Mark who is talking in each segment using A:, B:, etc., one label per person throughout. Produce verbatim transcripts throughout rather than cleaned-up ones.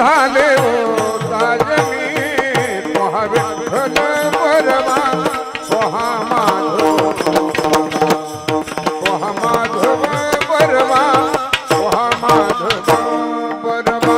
A: झाले हो साजनी तोहा विठ्ठल बरवा तोहा माधव तोहा माधव बरवा तोहा माधव बरवा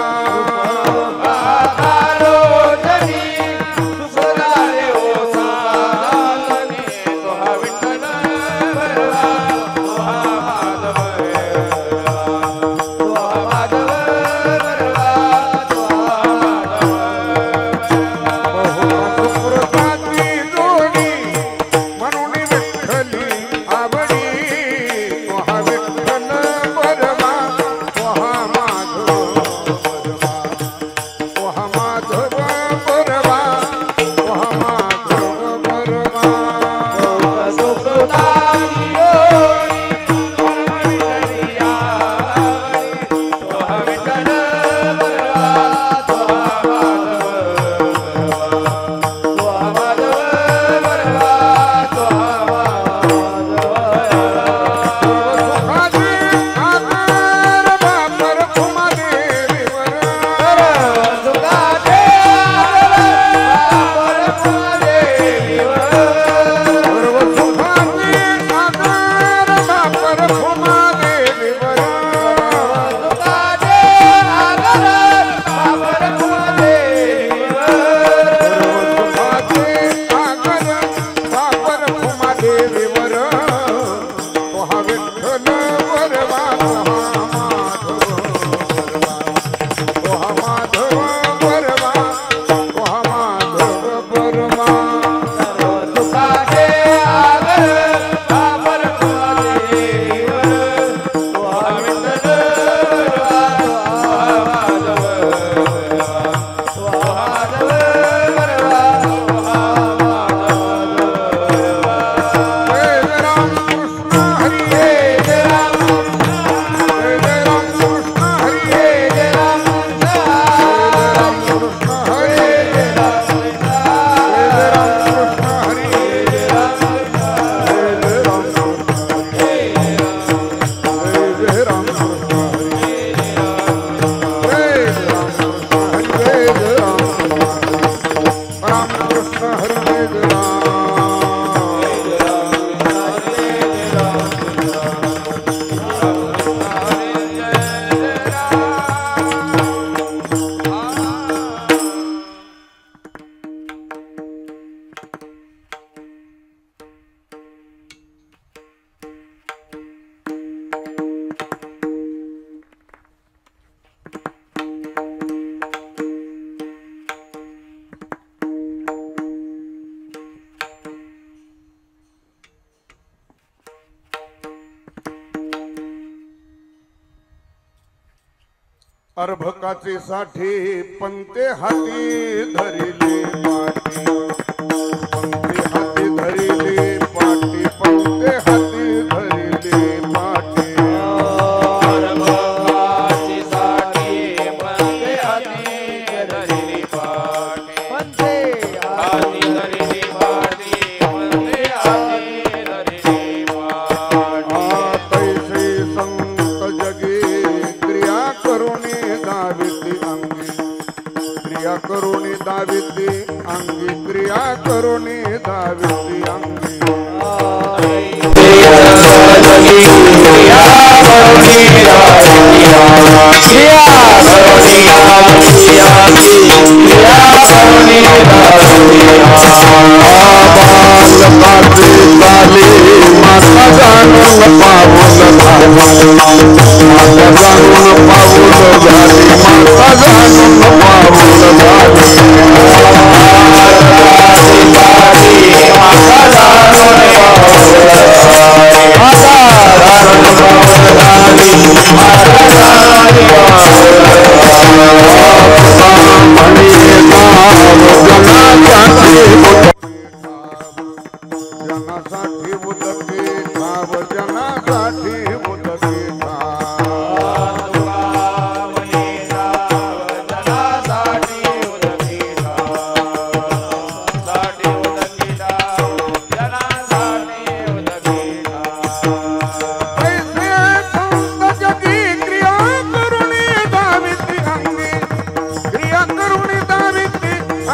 A: अर्भकाचे साठे पंते हाती धरिले पाटी पंते हाती धरिले पाटी पंते हाती धरिले पाटी
B: अर्भकाचे साठे पंते हाती धरिले पाटी पंते हाती धरिले पाटी पंते हाती धरिले पाटी
A: तैसे संत जगे क्रिया करुणी दाविती अंगी क्रिया करुणी दाविती अंगी क्रिया करुणी दाविती अंगी जनासाठी उदके ठाव जनासाठी उदके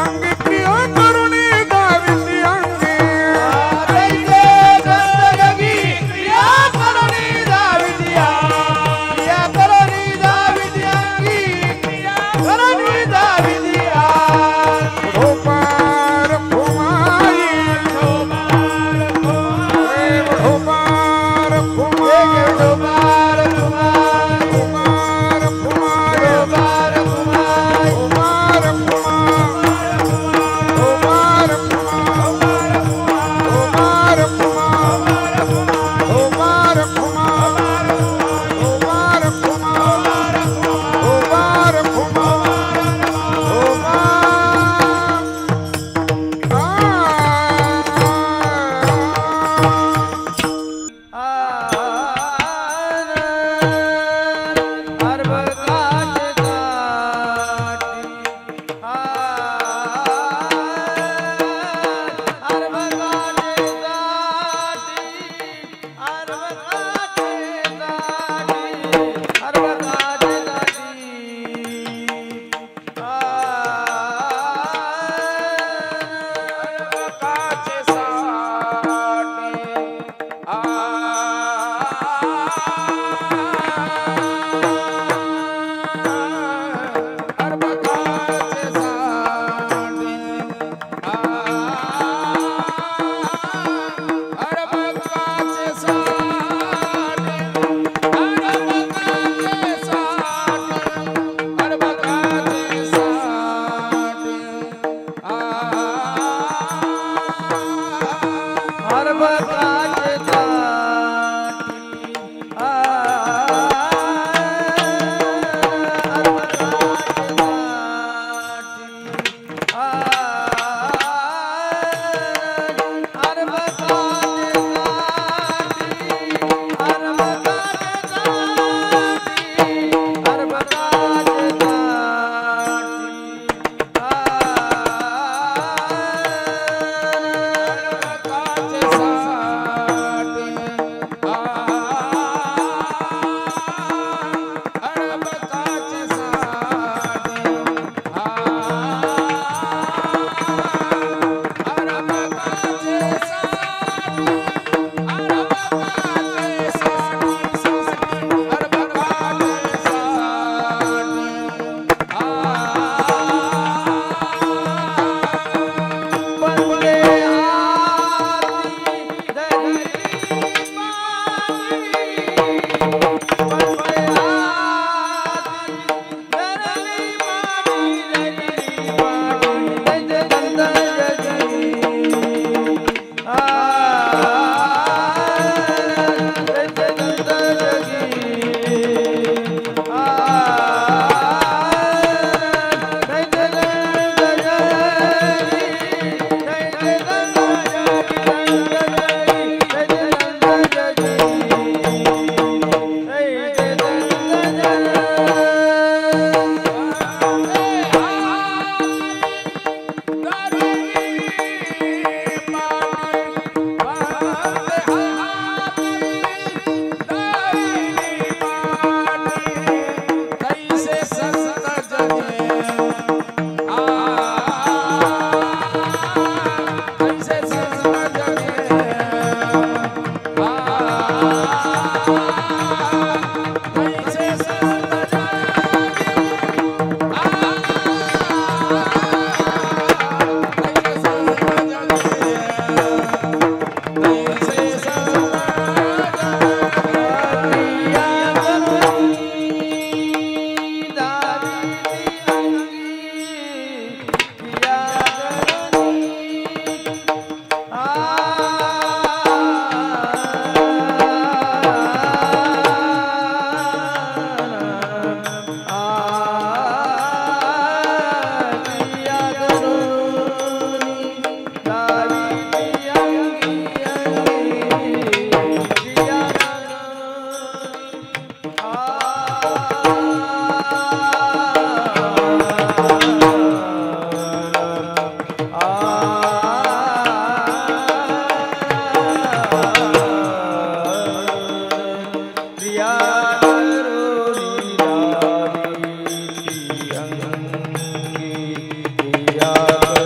A: अंगी क्रिया करुणी दाविती अंगी
B: जैसे संत जगी क्रिया करुणी दाविती क्रिया करुणी दाविती अंगी क्रिया करुणी दाविती
A: ढोपार फुमाई
B: ढोबार कुमार
A: ढोपार फुमाई
B: ढोबार कुमार
A: ढोपार फुमाई
B: ढोबार कुमार
A: ढोपार फुमाई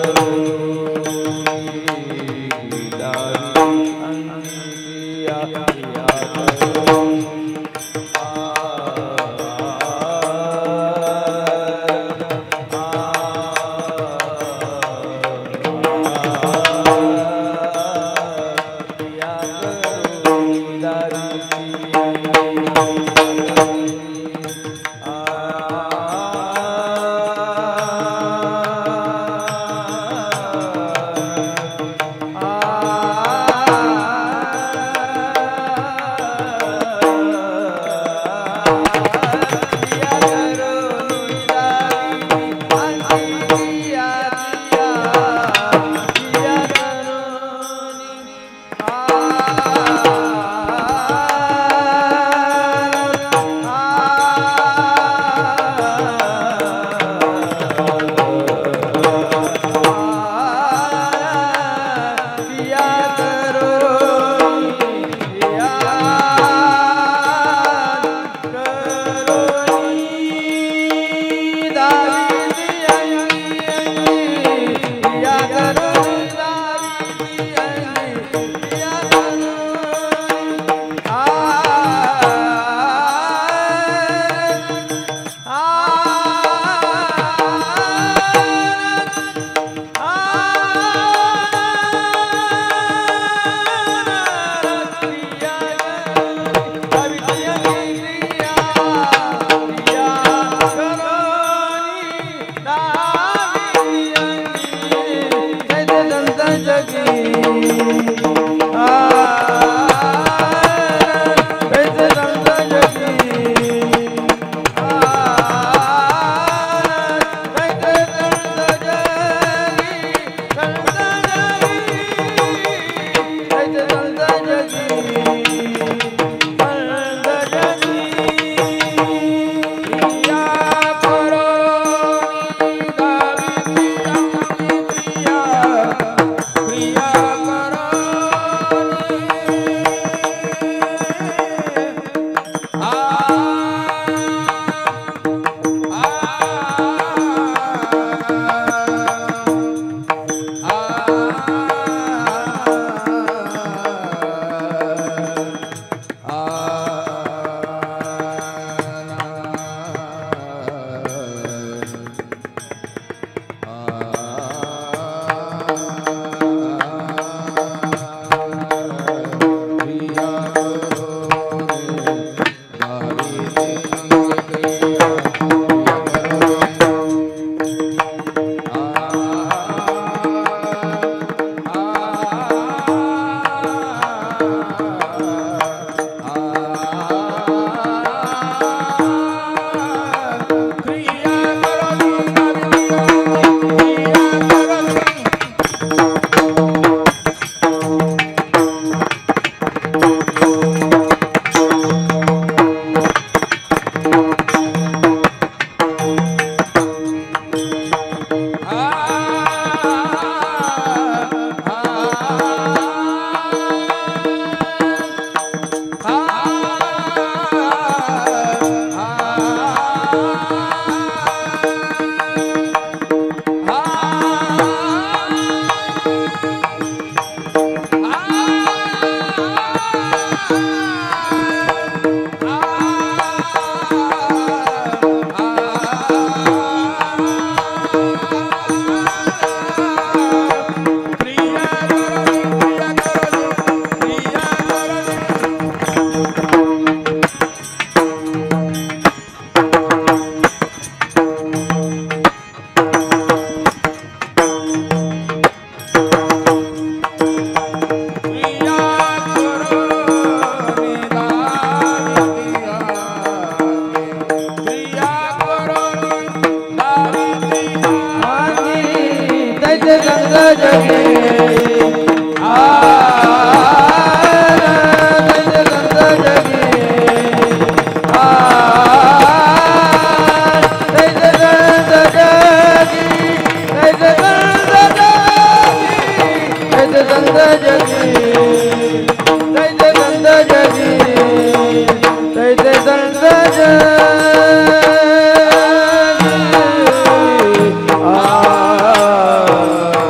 B: आ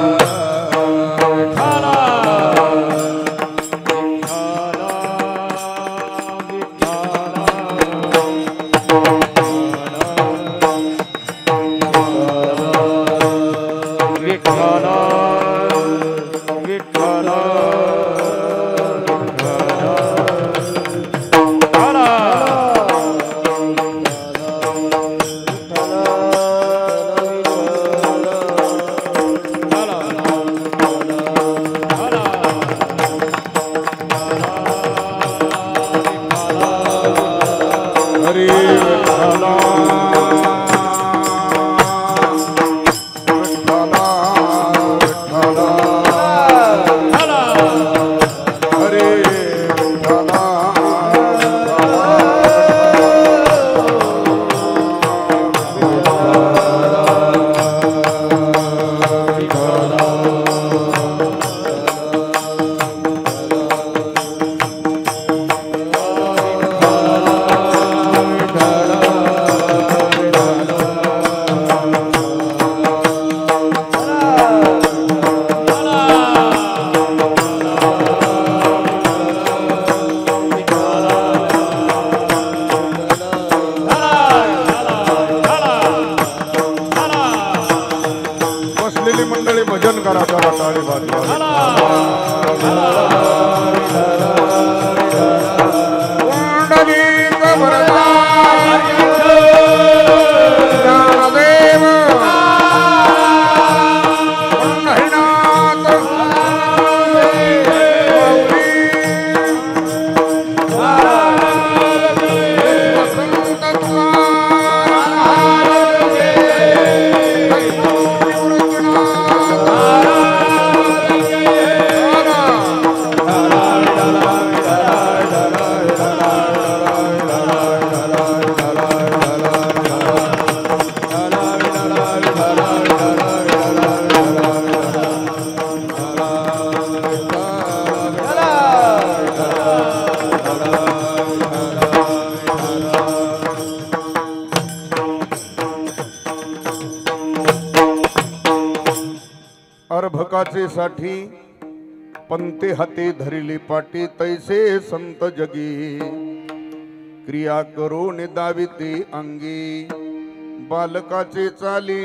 A: अर्भकाचे साठी पंते हाते धरिली पाटी तैसे संत जगी क्रिया करून दाविते अंगी बालकाचे चाली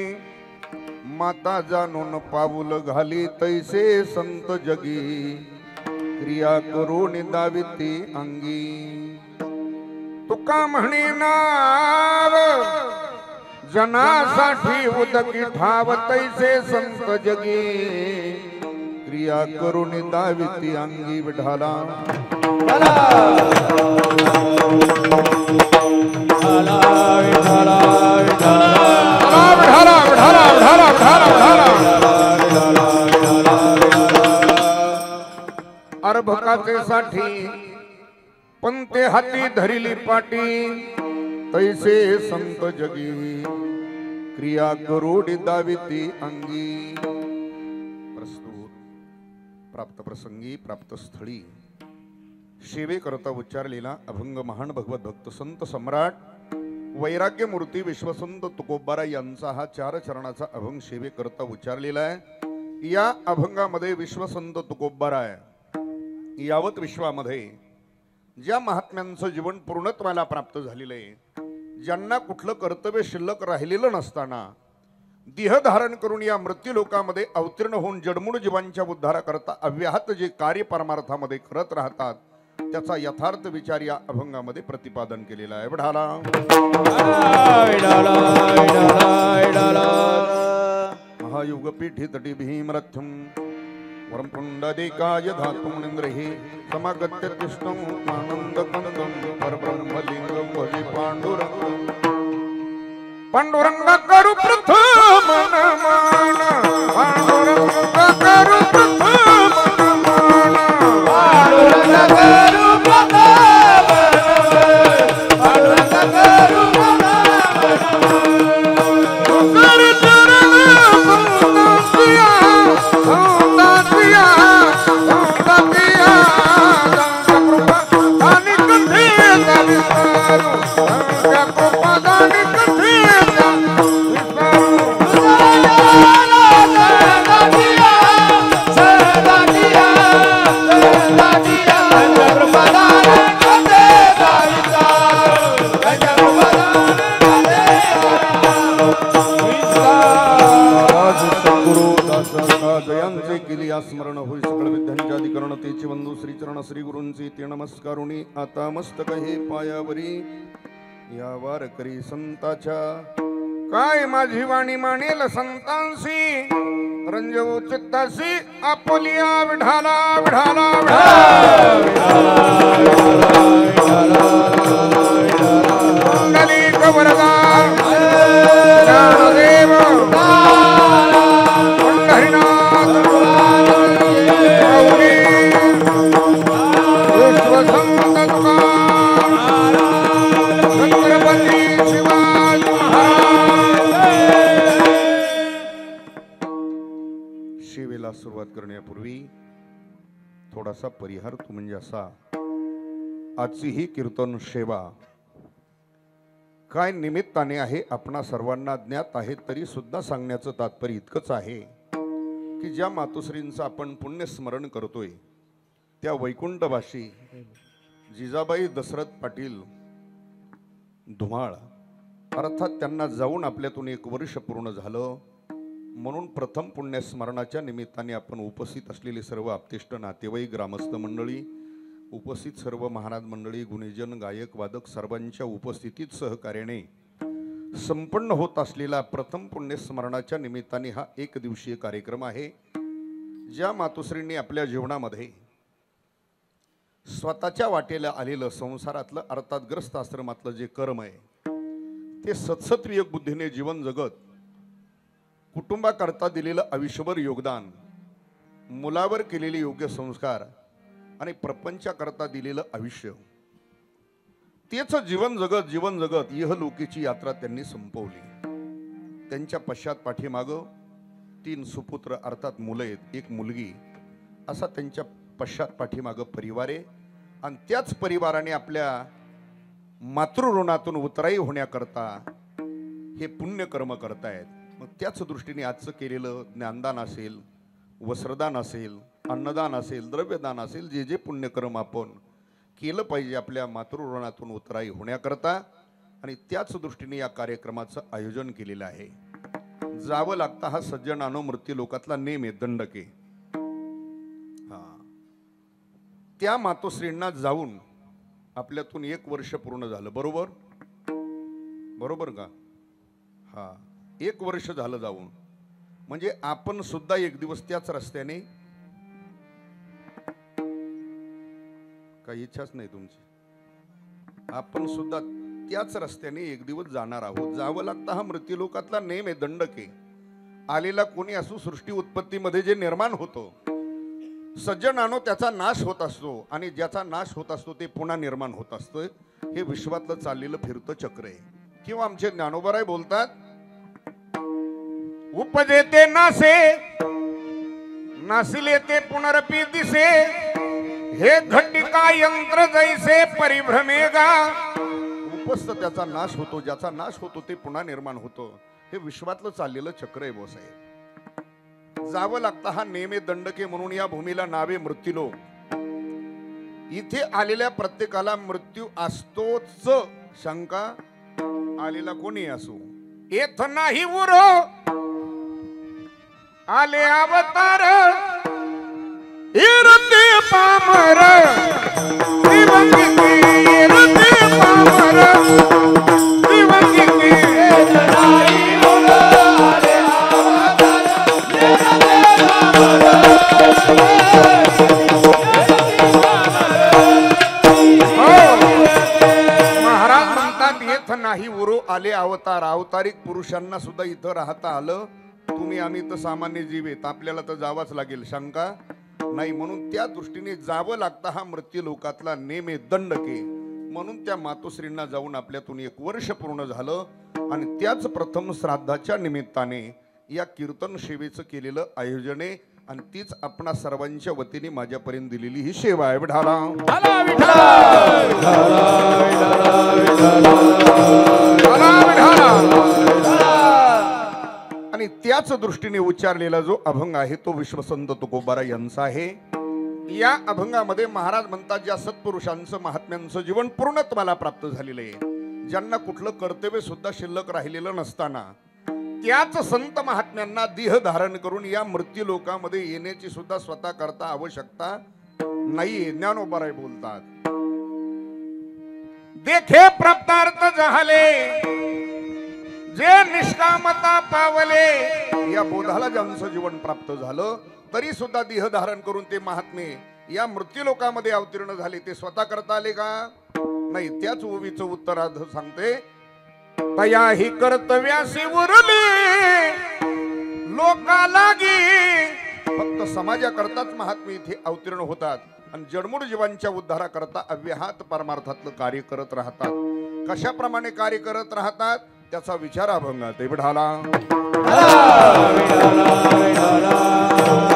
A: माता जाणून पाऊल घाली तैसे संत जगी क्रिया करून दाविते अंगी तुका म्हणे नाव जनासाठी उदकी ठाव तैसे संत जगी क्रिया करून दाविती अंगी विढाला अर्भकाचे साठी पंते हाती धरिली पाटी तैसे संत जगी क्रिया करोडी दाविती अंगी प्रस्तुत प्राप्त प्रसंगी प्राप्त स्थळी सेवे करता उच्चारलेला अभंग महान भगवत भक्त संत सम्राट वैराग्य मूर्ती विश्वसंत तुकोबारा यांचा हा चार चरणाचा अभंग सेवे करता उच्चारलेला आहे। या अभंगामध्ये विश्वसंत तुकोबारा यावत विश्वामध्ये ज्या महात्म्यांचं जीवन पूर्णत्वाला प्राप्त झालेलं आहे, ज्यांना कुठलं कर्तव्य शिल्लक राहिलेलं नसताना देह धारण करून या मृत्यू लोकामध्ये अवतीर्ण होऊन जडमूळ जीवांच्या उद्धाराकरता अव्याहत जे कार्य परमार्थामध्ये करत राहतात त्याचा यथार्थ विचार या अभंगामध्ये प्रतिपादन केलेला आहे। विढाला महायुगपीठी तटी भीमरथ्यम वरम पुंडदेकाय धातुमुनिन्द्रहि समागत्य कृष्णं आनन्दकन्दं परब्रह्मलिङ्गं भजे पाण्डुरङ्गं पाण्डुरङ्ग करु प्रथम नमन पाण्डुरङ्ग करु प्रथम नमन
B: पाण्डुरङ्ग करु प्रथम नमन पाण्डुरङ्ग करु
A: स्मरण होई सकळ विद्यांच्या अधिकरण तेचे वंदू श्री चरण श्री गुरूंचे ते नमस्कारुणी आता मस्तक हे पायावरी या वार करी संताच्या काय माझी वाणी मानेल संतांसी रंजवू चित्तासी आपुलिया विढाला विढाला मंगली कवरदा ज्ञानदेव सेवेला सुरुवात करण्यापूर्वी थोडासा परिहार तो म्हणजे असा, आजची ही कीर्तन सेवा काय निमित्ताने आहे आपणा सर्वांना ज्ञात आहे, तरी सुद्धा सांगण्याचं तात्पर्य इतकंच आहे की ज्या मातोश्रींचं आपण पुण्य स्मरण करतोय त्या वैकुंठवासी जिजाबाई दशरथ पाटील धुमाळ, अर्थात त्यांना जाऊन आपल्यातून एक वर्ष पूर्ण झालं, म्हणून प्रथम पुण्यस्मरणाच्या निमित्ताने आपण उपस्थित असलेले सर्व आपतिष्ट नातेवाईक, ग्रामस्थ मंडळी, उपस्थित सर्व महाराज मंडळी, गुणीजन, गायक, वादक सर्वांच्या उपस्थितीत सहकार्याने संपन्न होत असलेला प्रथम पुण्यस्मरणाच्या निमित्ताने हा एक दिवसीय कार्यक्रम आहे. ज्या मातोश्रींनी आपल्या जीवनामध्ये स्वतःच्या वाटेला आलेलं संसारातलं अर्थात ग्रस्त आश्रमातलं जे कर्म आहे ते सत्सत्विक बुद्धीने जीवन जगत, कुटुंबाकरता दिलेलं आयुष्यभर योगदान, मुलावर केलेले योग्य संस्कार आणि प्रपंचाकरता दिलेलं आयुष्य, तेच जीवन जगत जीवन जगत इहलोकीची यात्रा त्यांनी संपवली. त्यांच्या पश्चात पाठीमागं तीन सुपुत्र अर्थात मुलं आहेत, एक मुलगी, असा त्यांच्या पश्चात पाठीमागं परिवार आहे. आणि त्याच परिवाराने आपल्या मातृऋणातून उतराई होण्याकरता हे पुण्यकर्म करतायत. मग त्याच दृष्टीने आजचं केलेलं ज्ञानदान असेल, वस्त्रदान असेल, अन्नदान असेल, द्रव्यदान असेल, जे जे पुण्यकर्म आपण केलं पाहिजे आपल्या मातृऋणातून उतराई होण्याकरता, आणि त्याच दृष्टीने या कार्यक्रमाचं आयोजन केलेलं आहे. जावं लागतं हा सज्जनानो मृत्यू लोकातला नेम आहे, दंडके. हा, त्या मातोश्रींना जाऊन आपल्यातून एक वर्ष पूर्ण झालं, बरोबर बरोबर का? हा, एक वर्ष झालं जाऊन, म्हणजे आपण सुद्धा एक दिवस त्याच रस्त्याने, काही इच्छाच नाही तुमची, आपण सुद्धा त्याच रस्त्याने एक दिवस जाणार आहोत. जावं लागतं हा मृत्यू लोकातला नेम आहे, दंडके. आलेला कोणी असो, सृष्टी उत्पत्तीमध्ये जे निर्माण होतो सज्जनानो त्याचा नाश होत असतो, आणि ज्याचा नाश होत असतो ते पुन्हा निर्माण होत असतं. हे विश्वातलं चाललेलं फिरतं चक्र आहे. किंवा आमचे ज्ञानोबाराय बोलतात, उपजे ते नासे, नासिले ते पुनरपी दिसे, हे घटिका यंत्र जैसे परिभ्रमेगा. उपस्थ त्याचा नाश होतो, ज्याचा नाश होतो ते पुन्हा निर्माण होतो. हे विश्वातलं चाललेलं चक्र आहे बोसाहेब. जावं लागतं हा नेमे दंडके, म्हणून या भूमीला नावे मृत्यूलोक. इथे आलेल्या प्रत्येकाला मृत्यू असतोच, शंका आलेला कोणी असो. येथ नाही उरो आले अवतार, इरते पामर दिवंगिती, इरते पामर दिवंगिती.
B: नाही उरो आले अवतार, इरते पामर
A: महाराज म्हणतात, येथ नाही उरो आले अवतार. अवतारिक पुरुषांना सुद्धा इथं राहता आलं. तुम्ही आम्ही तर सामान्य जीव आहेत, आपल्याला तर जावंच लागेल, शंका नाही. म्हणून त्या दृष्टीने जावं लागतं हा मृत्यू लोकातला नेमे दंडके. म्हणून त्या मातोश्रींना जाऊन आपल्यातून एक वर्ष पूर्ण झालं, आणि त्याच प्रथम श्राद्धाच्या निमित्ताने या कीर्तन सेवेचं केलेलं आयोजन आहे. आणि तीच आपणा सर्वांच्या वतीने माझ्यापर्यंत दिलेली ही सेवा आहे. विठाला आणि त्याच दृष्टीने उच्चारलेला जो अभंग आहे तो विश्वसंत तुकोबारा यांचा आहे. या अभंगामध्ये महाराज म्हणतात, ज्या सत्पुरुषांचं महात्म्यांचं जीवन पूर्ण तुम्हाला प्राप्त झालेलं आहे, ज्यांना कुठलं कर्तव्य सुद्धा शिल्लक राहिलेलं नसताना त्याच संत महात्म्यांना देह धारण करून या मृत्यू लोकामध्ये येण्याची सुद्धा स्वतः करता आवश्यकता नाहीये. ज्ञानोबाराय बोलतात, देखे प्राप्तार्थ झाले जे निष्कामता पावले. या बोधाला ज्यांचं जीवन प्राप्त झालं तरी सुद्धा देह धारण करून ते महात्मे या मृत्यू लोकामध्ये अवतीर्ण झाले, ते स्वतः करता आले का? नाही. त्याच ओवीचं उत्तरार्ध सांगते, तया ही कर्तव्यासी उरली लोका लागी. फक्त समाजाकरताच महात्मे इथे अवतीर्ण होतात आणि जडमूड जीवांच्या उद्धाराकरता अव्याहत परमार्थातलं कार्य करत राहतात. कशाप्रमाणे कार्य करत राहतात त्याचा विचार अभंगात आहे. विठाला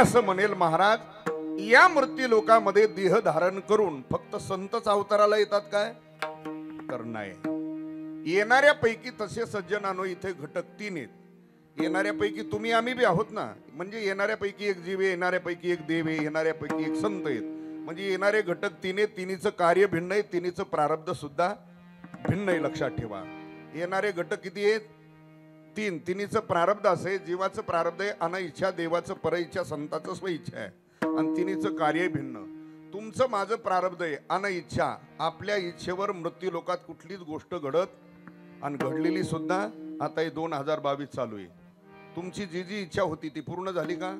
A: असं म्हणेल महाराज या मृत्यू लोकामध्ये देह धारण करून फक्त संतच अवताराला येतात काय तर नाही येणाऱ्यापैकी तसे सज्जनानो इथे घटक तीन आहेत येणाऱ्यापैकी तुम्ही आम्ही बी आहोत ना म्हणजे येणाऱ्यापैकी एक जीव आहे येणाऱ्यापैकी एक देव आहे येणाऱ्यापैकी एक संत आहेत म्हणजे येणारे घटक तीन आहेत तिन्हीचं कार्य भिन्न आहे तिन्हीचं प्रारब्ध सुद्धा भिन्न आहे लक्षात ठेवा येणारे घटक किती आहेत तीन तिन्हीचं प्रारब्ध असे जीवाचं प्रारब्ध आहे अनइच्छा देवाचं परइच्छा संताचं स्वइच्छा आहे आणि तिन्हीचं कार्य भिन्न तुमचं माझं प्रारब्ध आहे अनइच्छा आपल्या इच्छेवर मृत्यू लोकात कुठलीच गोष्ट घडत आणि घडलेली सुद्धा आता हे दोन हजार बावीस चालू आहे तुमची जी जी इच्छा होती ती पूर्ण झाली का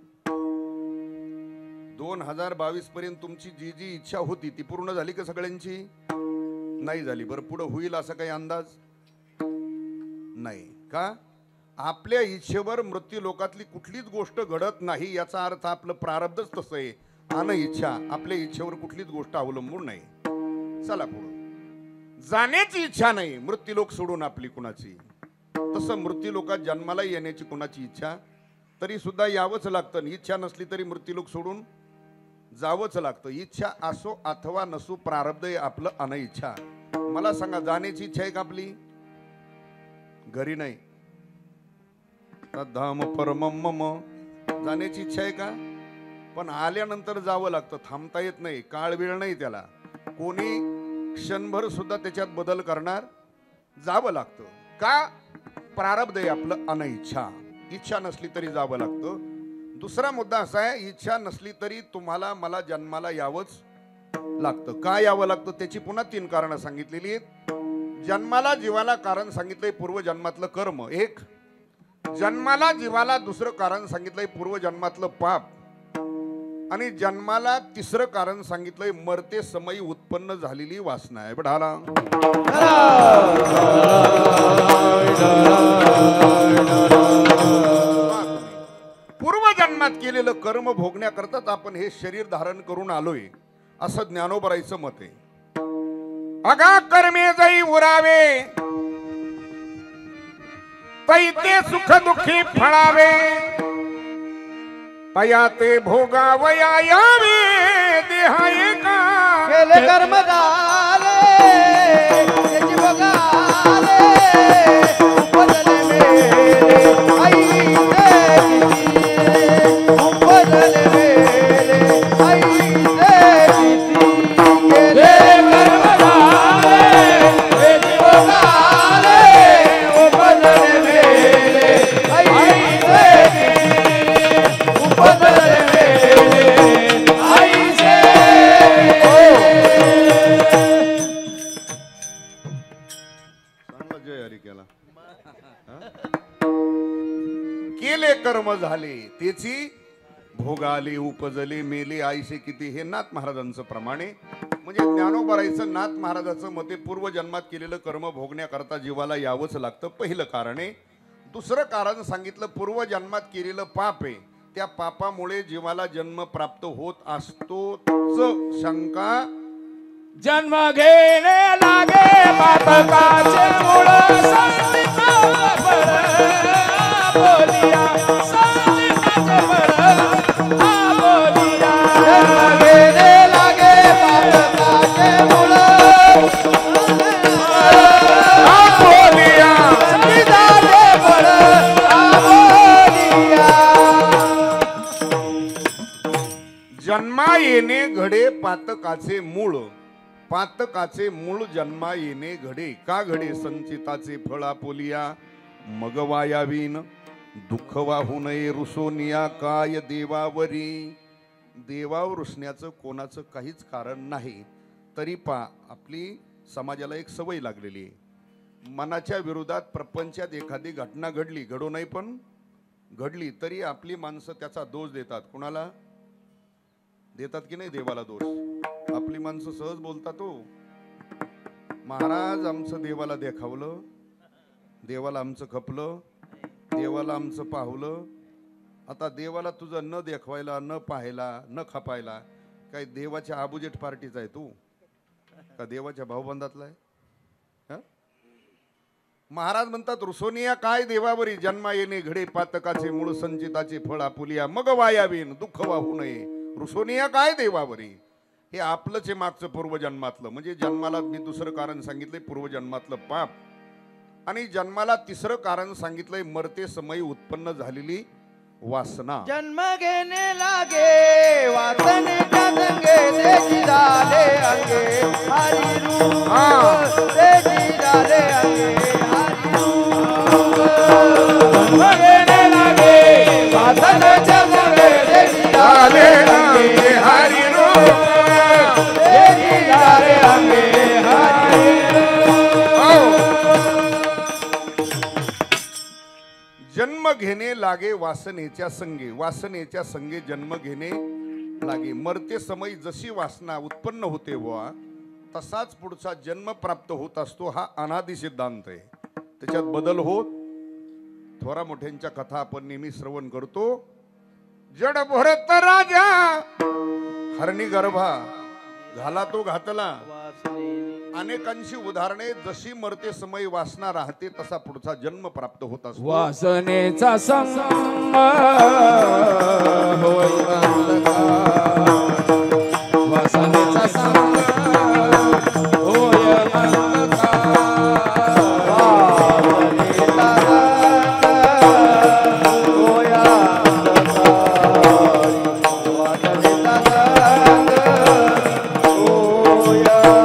A: दोन हजार बावीस पर्यंत तुमची जी जी इच्छा होती ती पूर्ण झाली का सगळ्यांची नाही झाली बरं पुढे होईल असा काही अंदाज नाही का आपल्या इच्छेवर मृत्यू लोकातली कुठलीच गोष्ट घडत नाही याचा अर्थ आपलं प्रारब्धच तसं आहे अनइच्छा आपल्या इच्छेवर कुठलीच गोष्ट अवलंबून नाही चला पुढे जाण्याची इच्छा नाही मृत्यू लोक सोडून आपली कुणाची तसं मृत्यू लोकात जन्माला येण्याची कुणाची इच्छा तरी सुद्धा यावंच लागतं इच्छा नसली तरी मृत्यू लोक सोडून जावंच लागतं इच्छा असो अथवा नसो प्रारब्ध आहे आपलं अनइच्छा मला सांगा जाण्याची इच्छा आहे का आपली घरी नाही धाम परमम मम जाण्याची इच्छा आहे का पण आल्यानंतर जावं लागतं थांबता येत नाही काळ वेळ नाही त्याला कोणी क्षणभर सुद्धा त्याच्यात बदल करणार जावं लागतं का प्रारब्ध आहे आपलं अनइच्छा इच्छा नसली तरी जावं लागतं दुसरा मुद्दा असा आहे इच्छा नसली तरी तुम्हाला मला जन्माला यावंच लागतं का यावं लागतं त्याची पुन्हा तीन कारणं सांगितलेली आहेत जन्माला जीवाला कारण सांगितलंय पूर्वजन्मातलं कर्म एक जन्माला जीवाला दुसरं कारण सांगितलंय पूर्वजन्मातलं पाप आणि जन्माला तिसरं कारण सांगितलंय मरते समयी उत्पन्न झालेली वासना आहे बढाला पूर्वजन्मात केलेलं कर्म भोगण्याकरताच आपण हे शरीर धारण करून आलोय असं ज्ञानोबरायचं मत आहे अगा कर्मे जाई उरावे तैते सुख दुःखी फळावे तया ते भोगावया यावे देहा एका
B: केले कर्म झाले त्याची भोगाले उपजले मेले आई देवी उपजले मेले आई देवी केले कर्म झाले त्याची भोगाले उपजले मेले आई देवी उपजले मेले आई
A: केले कर्म झाले त्याची भोगाले उपजले मेले आईसे किती हे नाथ महाराजांचं प्रमाणे म्हणजे ज्ञानोबरायचं नाथ महाराजाचं मते पूर्वजन्मात केलेलं कर्म भोगण्याकरता जीवाला यावंच लागतं पहिलं कारण आहे दुसरं कारण सांगितलं पूर्वजन्मात केलेलं पाप आहे त्या पापामुळे जीवाला जन्म प्राप्त होत असतो शंका
B: जन्म घेणे लागे पातकाचे मूळ संतीचा फळ बोलिया संतीचा फळ आ बोलिया जन्म घेणे लागे पातकाचे मूळ आ बोलिया संतीचा फळ आ बोलिया
A: जन्मा येणे घडे पातकाचे मूळ पातकाचे मूळ जन्मा येणे घडे का घडे संचिताचे फळ आपोलिया मग वायावीन दुःख वाहू नये रुसोनिया काय देवावरी देवावर रुसण्याचं कोणाचं काहीच कारण नाही तरी पा आपली समाजाला एक सवय लागलेली आहे मनाच्या विरोधात प्रपंचात एखादी घटना घडली घडू नाही पण घडली तरी आपली माणसं त्याचा दोष देतात कुणाला देतात की नाही देवाला दोष आपली माणसं सहज बोलतात हो महाराज आमचं देवाला देखावलं देवाला आमचं खपलं देवाला आमचं पाहवलं आता देवाला तुझं न देखवायला न पाहायला न खपायला काय देवाच्या आबुजेट पार्टीचा आहे तू का देवाच्या भाऊबंदातला आहे महाराज म्हणतात रुसोनिया काय देवावरी जन्मा येणे घडे पातकाचे मूळ संचिताचे फळ आपुलिया मग वायावीन दुःख वाहू नये रुसोनिया काय देवावरी. हे आपलंच आहे मागचं पूर्वजन्मातलं. म्हणजे जन्माला मी दुसरं कारण सांगितलंय पूर्वजन्मातलं पाप आणि जन्माला तिसरं कारण सांगितलंय मरते समयी उत्पन्न झालेली वासना.
B: जन्म घेणे लागे वासनेच्या संगे देशी झाले अंगे हरी रूप देशी झाले अंगे हरी रूप. जन्म घेणे लागे वासनेच्या संगे देशी झाले अंगे हरी रूप देशी झाले अंगे हरी रूप.
A: जन्म घेणे लागे वासनेच्या संगे वासनेच्या संगे जन्म घेणे लागे. मरते समय जशी वासना उत्पन्न होते बुवा तसाच पुढचा जन्म प्राप्त होत असतो. हा अनादि सिद्धांत आहे. त्याच्यात बदल होत. थोरा मोठ्यांच्या कथा आपण नेहमी श्रवण करतो. जड भरत राजा हरणी गर्भा घाला तो घातला. अनेकांची उदाहरणे जशी मरते समय वासना राहते तसा पुढचा जन्म प्राप्त होत असतो.
B: वासनेचा संग होय अंधकार. वासनेचा संग होय अंधकार. वासनेचा संग होय अंधकार. वासनेचा संग होय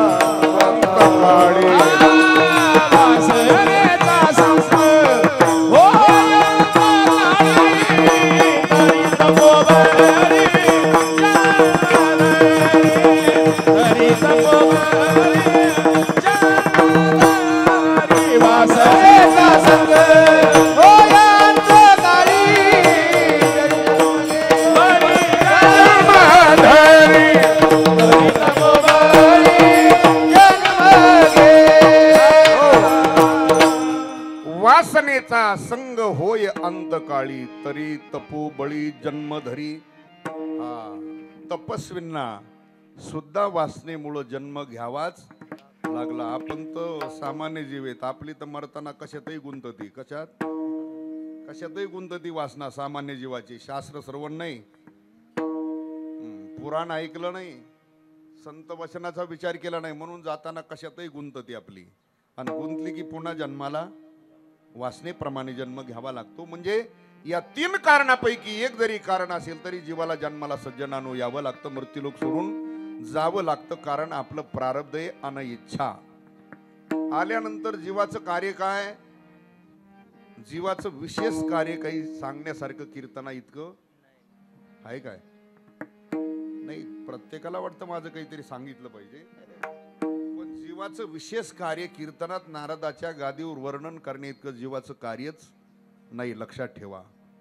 A: वासनेचा संग होय अंतकाळी तरी तपो बळी जन्म धरी. हा तपस्वींना सुद्धा वासनेमुळे जन्म घ्यावाच लागला. आपण तर सामान्य जीव आहेत. आपली तर मरताना कशातही गुंतती. कशात कशातही गुंतती वासना सामान्य जीवाची. शास्त्र श्रवण नाही, पुराण ऐकलं नाही, संत वचनाचा विचार केला नाही म्हणून जाताना कशातही गुंतती आपली. आणि गुंतली की पुन्हा जन्माला वासनेप्रमाणे जन्म घ्यावा लागतो. म्हणजे या तीन कारणापैकी एक जरी कारण असेल तरी जीवाला जन्माला सज्जनानो यावं लागतं. मृत्यूलोक सोडून जावं लागतं. कारण आपलं प्रारब्ध आहे आणि इच्छा. आल्यानंतर जीवाचं कार्य काय? जीवाचं विशेष कार्य काही सांगण्यासारखं कीर्तना इतकं आहे काय? नाही. प्रत्येकाला वाटतं माझं काहीतरी सांगितलं पाहिजे. पण जीवाचं विशेष कार्य कीर्तनात नारदाच्या गादीवर वर्णन करणे इतकं जीवाचं कार्यच नाही. लक्षात ठेवा.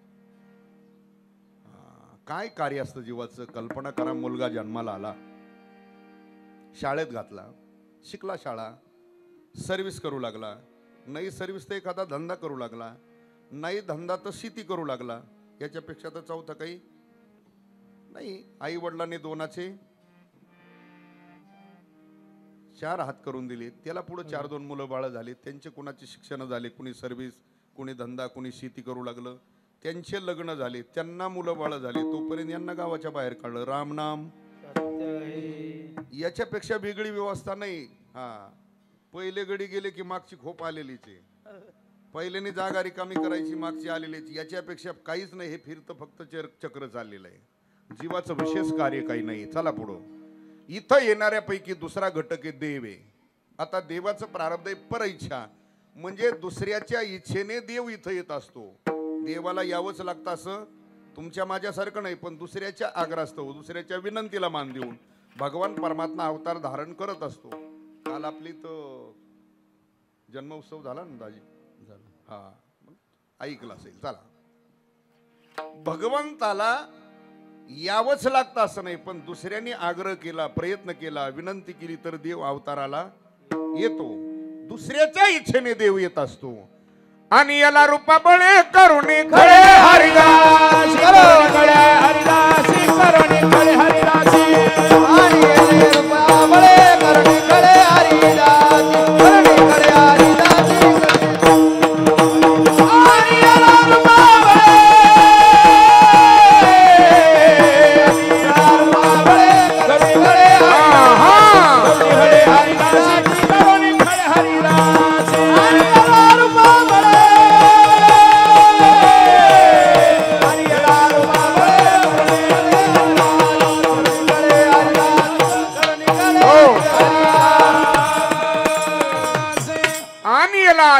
A: काय कार्य असतं जीवाचं? कल्पना करा. मुलगा जन्माला आला, शाळेत घातला, शिकला, शाळा, सर्व्हिस करू लागला, नाही सर्व्हिस तर एखादा धंदा करू लागला, नाही धंदा तर शेती करू लागला. याच्यापेक्षा तर चौथा काही नाही. आई वडिलांनी दोनाचे चार हात करून दिले. त्याला पुढे चार दोन मुलं बाळ झाली. त्यांचे कुणाचे शिक्षण झाले, कुणी सर्व्हिस, कुणी धंदा, कुणी शेती करू लागलं. त्यांचे लग्न झाले, त्यांना मुलं बाळ झाले. तोपर्यंत यांना गावाच्या बाहेर काढलं. राम नाम. याच्यापेक्षा वेगळी व्यवस्था नाही. हा पहिले गडी गेले की मागची खोप आलेलीच आहे. पहिल्याने जागा रिकामी करायची, मागची आलेलीच. याच्यापेक्षा काहीच नाही. हे फिरतं फक्त चक्र चाललेलं आहे. जीवाचं विशेष कार्य काही नाही. चला पुढं. इथं येणाऱ्यापैकी दुसरा घटक आहे देव आहे. आता देवाचं प्रारब्ध आहे पर इच्छा. म्हणजे दुसऱ्याच्या इच्छेने देव इथं येत असतो. देवाला यावंच लागतं असं तुमच्या माझ्यासारखं नाही. पण दुसऱ्याच्या आग्रहास्तव, दुसऱ्याच्या विनंतीला मान देऊन भगवान परमात्मा अवतार धारण करत असतो. काल आपली तर जन्म उत्सव झाला ना दाजी? हा ऐकलं असेल. चला. भगवंताला यावंच लागतं असं नाही. पण दुसऱ्याने आग्रह केला, प्रयत्न केला, विनंती केली तर देव अवताराला येतो. दुसऱ्याच्या इच्छेने देव येत असतो. आणि याला रूपा बळे करुणी खळे हरिदास
B: खळे हरिदासी करुणी खळे हरिदासी. आणि याला रूपा बळे करुणी खळे हरिदासी करुणी खळे हरिदासी.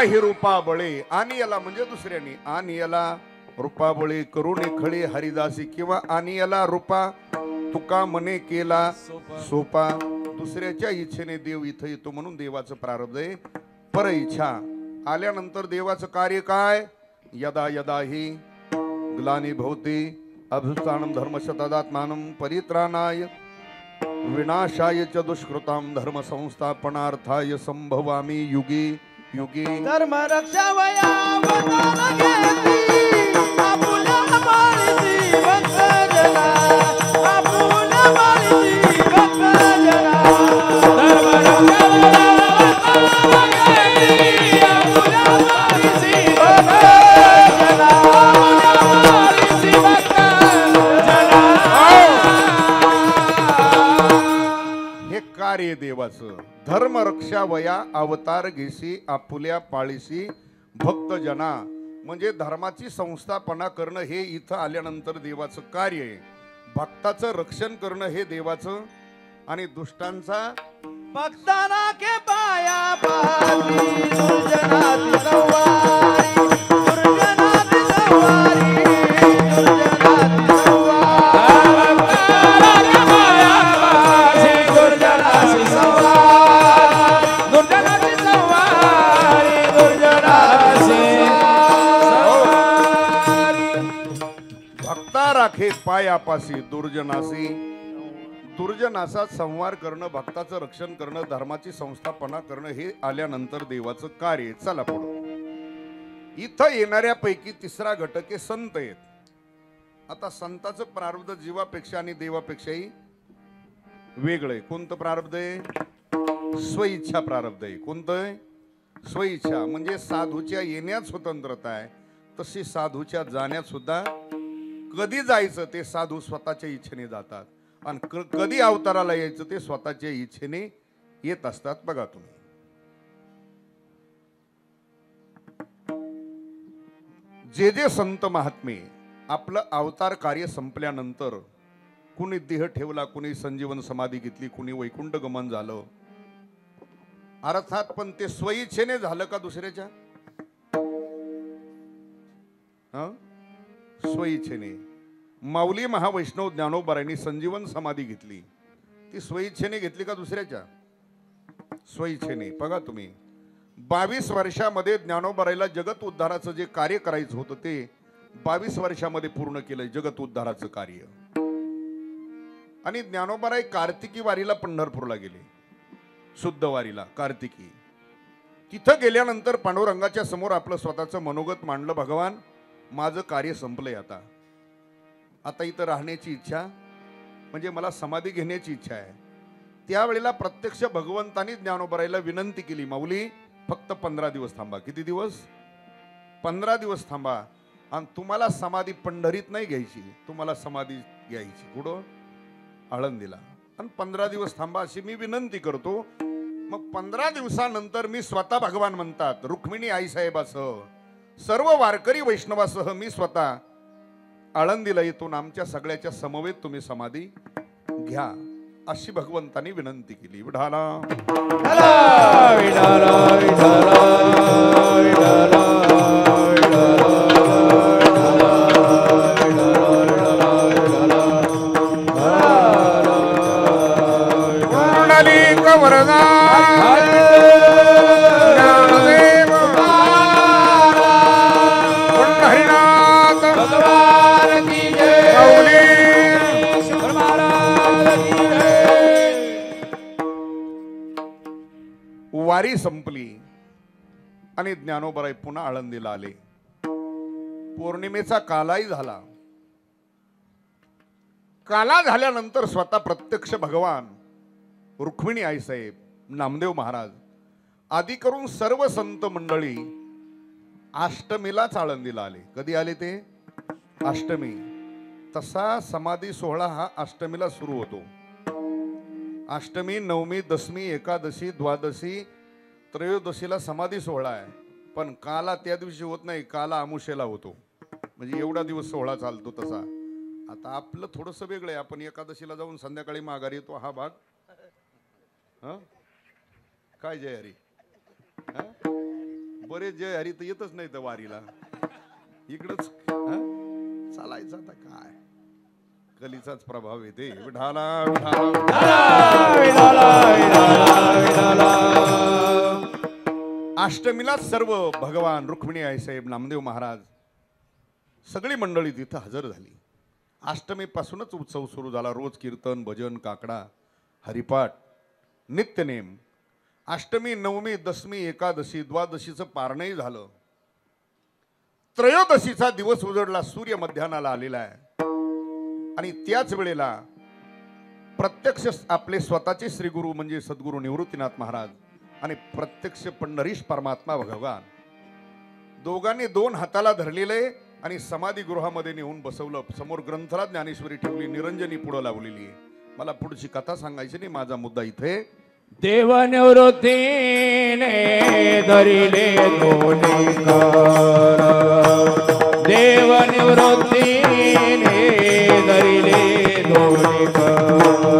A: ही रूपाबळे, आणि याला म्हणजे दुसऱ्याने, आणि याला रूपाबळे करुणे खळे हरिदासी, किंवा आणि याला रूपा तुका मने केला सोपा. दुसऱ्याच्या इच्छेने देव इथं येतो म्हणून देवाचं प्रारब्ध आहे. पर इच्छा आल्यानंतर देवाचं कार्य काय? यदा यदा ही ग्लानी भवती अभ्युत्थानं धर्मस्य तदात्मानं परित्राणाय विनाशाय च दुष्कृतां धर्म संस्थापनार्थाय संभवामि युगे युगे.
B: धर्म रक्षा वया अवतार घेती आपुल्या माळी भक्त जना, आपुल्या माळी भक्त जना. धर्म रक्षा वया अवतार घेती आपुल्या माळी भक्त जना, आपुल्या माळी भक्त जना.
A: हे कार्य देवाचं. धर्म रक्षा वया अवतार घेसी आपुल्या पाळीसी भक्त जना, म्हणजे धर्माची संस्थापना करणं हे इथं आल्यानंतर देवाचं कार्य आहे. भक्ताचं रक्षण करणं हे देवाचं, आणि दुष्टांचा
B: भक्ताना के पाया पाती दुर्जनाती सवारी, दुर्जनाती सवारी, दुर्जनाती सवारी. भक्ताना के पाया पाती दुर्जनाती सवारी, दुर्जनाती सवारी, दुर्जनाती सवारी.
A: भक्ता राखे पायापासी दुर्जनासी. दुर्जनाचा संहार करणं, भक्ताचं रक्षण करणं, धर्माची संस्थापना करणं हे आल्यानंतर देवाचं कार्य. चला पुढं. इथं येणाऱ्यापैकी तिसरा घटक आहे संत आहेत. आता संताचं प्रारब्ध जीवापेक्षा आणि देवापेक्षाही वेगळं आहे. कोणतं प्रारब्ध आहे? स्वइच्छा प्रारब्ध आहे. कोणतं आहे? स्वइच्छा. म्हणजे साधूच्या येण्यात स्वतंत्रता आहे, तशी साधूच्या जाण्यात सुद्धा कधी जायचं ते साधू स्वतःच्या इच्छेने जातात, आणि कधी अवताराला यायचं ते स्वतःच्या इच्छेने येत असतात. बघा तुम्ही, जे जे संत महात्मे आपलं अवतार कार्य संपल्यानंतर कुणी देह ठेवला, कुणी संजीवन समाधी घेतली, कुणी वैकुंठ गमन झालं, अर्थात पण ते स्वइच्छेने झालं का दुसऱ्याच्या? हा, स्वइच्छेने. माऊली महावैष्णव ज्ञानोबारांनी संजीवन समाधी घेतली, ती स्वइच्छेने घेतली का दुसऱ्याच्या? स्वइच्छेने. बघा तुम्ही, बावीस वर्षामध्ये ज्ञानोबारायला जगत उद्धाराचं जे कार्य करायचं होतं ते बावीस वर्षामध्ये पूर्ण केलंय, जगत उद्धाराचं कार्य. आणि ज्ञानोबाराय कार्तिकी वारीला पंढरपूरला गेले, शुद्ध वारीला कार्तिकी. तिथं गेल्यानंतर पांडुरंगाच्या समोर आपलं स्वतःचं मनोगत मांडलं, भगवान माझं कार्य संपलंय, आता आता इथं राहण्याची इच्छा, म्हणजे मला समाधी घेण्याची इच्छा आहे. त्यावेळेला प्रत्यक्ष भगवंतानी ज्ञानोबारायला विनंती केली, माऊली फक्त पंधरा दिवस थांबा. किती दिवस? पंधरा दिवस थांबा, आणि तुम्हाला समाधी पंढरीत नाही घ्यायची, तुम्हाला समाधी घ्यायची कुठं? आळंदीला. आणि पंधरा दिवस थांबा अशी मी विनंती करतो. मग पंधरा दिवसानंतर मी स्वतः, भगवान म्हणतात, रुक्मिणी आईसाहेबासह सर्व वारकरी वैष्णवासह मी स्वतः आळंदीला येतून आमच्या सगळ्याच्या समवेत तुम्ही समाधी घ्या, अशी भगवंतानी विनंती केली. विठाला
B: विठाला विठाला विठाला विठाला
A: वरदा वारी संपली आणि ज्ञानोबाराय पुन्हा आळंदीला आले. पौर्णिमेचा कालाही झाला. काला झाल्यानंतर स्वतः प्रत्यक्ष भगवान, रुक्मिणी आईसाहेब, नामदेव महाराज आदी करून सर्व संत मंडळी अष्टमीलाच आळंदीला आले. कधी आले ते? अष्टमी. तसा समाधी सोहळा हा अष्टमीला सुरू होतो. अष्टमी, नवमी, दशमी, एकादशी, द्वादशी, त्रयोदशीला समाधी सोहळा आहे. पण काला त्या दिवशी होत नाही, काला आमुषेला होतो. म्हणजे एवढा दिवस सोहळा चालतो तसा. आता आपलं थोडंसं वेगळं आहे. आपण एकादशीला जाऊन संध्याकाळी माघारी येतो, हा भाग हा काय जय हरी. बरेच जय हरी तर येतच नाही तर वारीला इकडच चालायचं आता काय कलीचाच प्रभाव येते विठाला अष्टमीला सर्व भगवान रुक्मिणी आई साहेब नामदेव महाराज सगळी मंडळी तिथं हजर झाली. अष्टमीपासूनच उत्सव सुरू झाला. रोज कीर्तन भजन काकडा हरिपाठ नित्यनेम. अष्टमी नवमी दशमी एकादशी द्वादशीचं पारणही झालं. त्रयोदशीचा दिवस उजडला. सूर्य मध्यानाला आलेला आहे आणि त्याच वेळेला प्रत्यक्ष आपले स्वतःचे श्रीगुरु म्हणजे सद्गुरु निवृत्तीनाथ महाराज आणि प्रत्यक्ष पंढरीश परमात्मा भगवान दोघांनी दोन हाताला धरलेले आणि समाधी गृहामध्ये नेऊन बसवलं. समोर ग्रंथराज ज्ञानेश्वरी ठेवली. निरंजनी पुढं लावलेली. मला पुढची कथा सांगायची नाही. माझा मुद्दा इथे
B: देव निवृत्तीने धरिले दोन्ही कर. देव निवृत्तीने धरिले दोन्ही कर.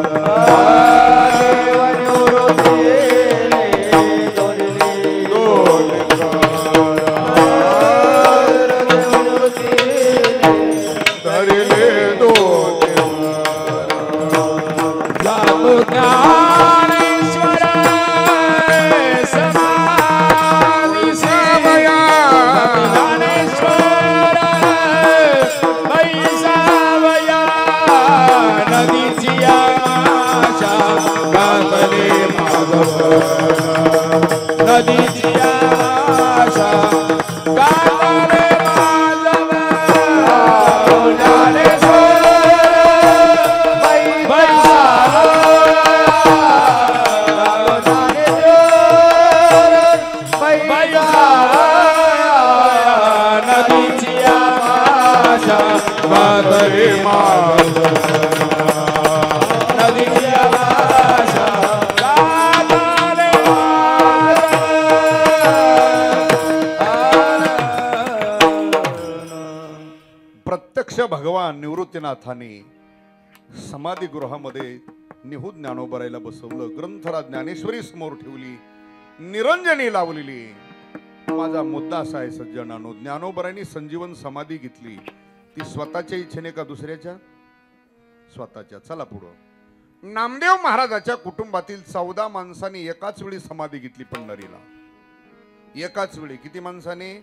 A: भगवान निवृत्तीनाथाने समाधी गृहामध्ये निहूद ज्ञानोबरायला बसवलं. ग्रंथराज ज्ञानेश्वरी समोर ठेवली. निरंजनी लावलेली. माझा मुद्दा असा आहे सज्जनानो, ज्ञानोबरायनी संजीवन समाधी घेतली ती स्वतःच्या इच्छेने का दुसऱ्याच्या? स्वतःच्या. चला पुढं. नामदेव महाराजाच्या कुटुंबातील चौदा माणसांनी एकाच वेळी समाधी घेतली पंढरीला. एकाच वेळी. किती माणसाने?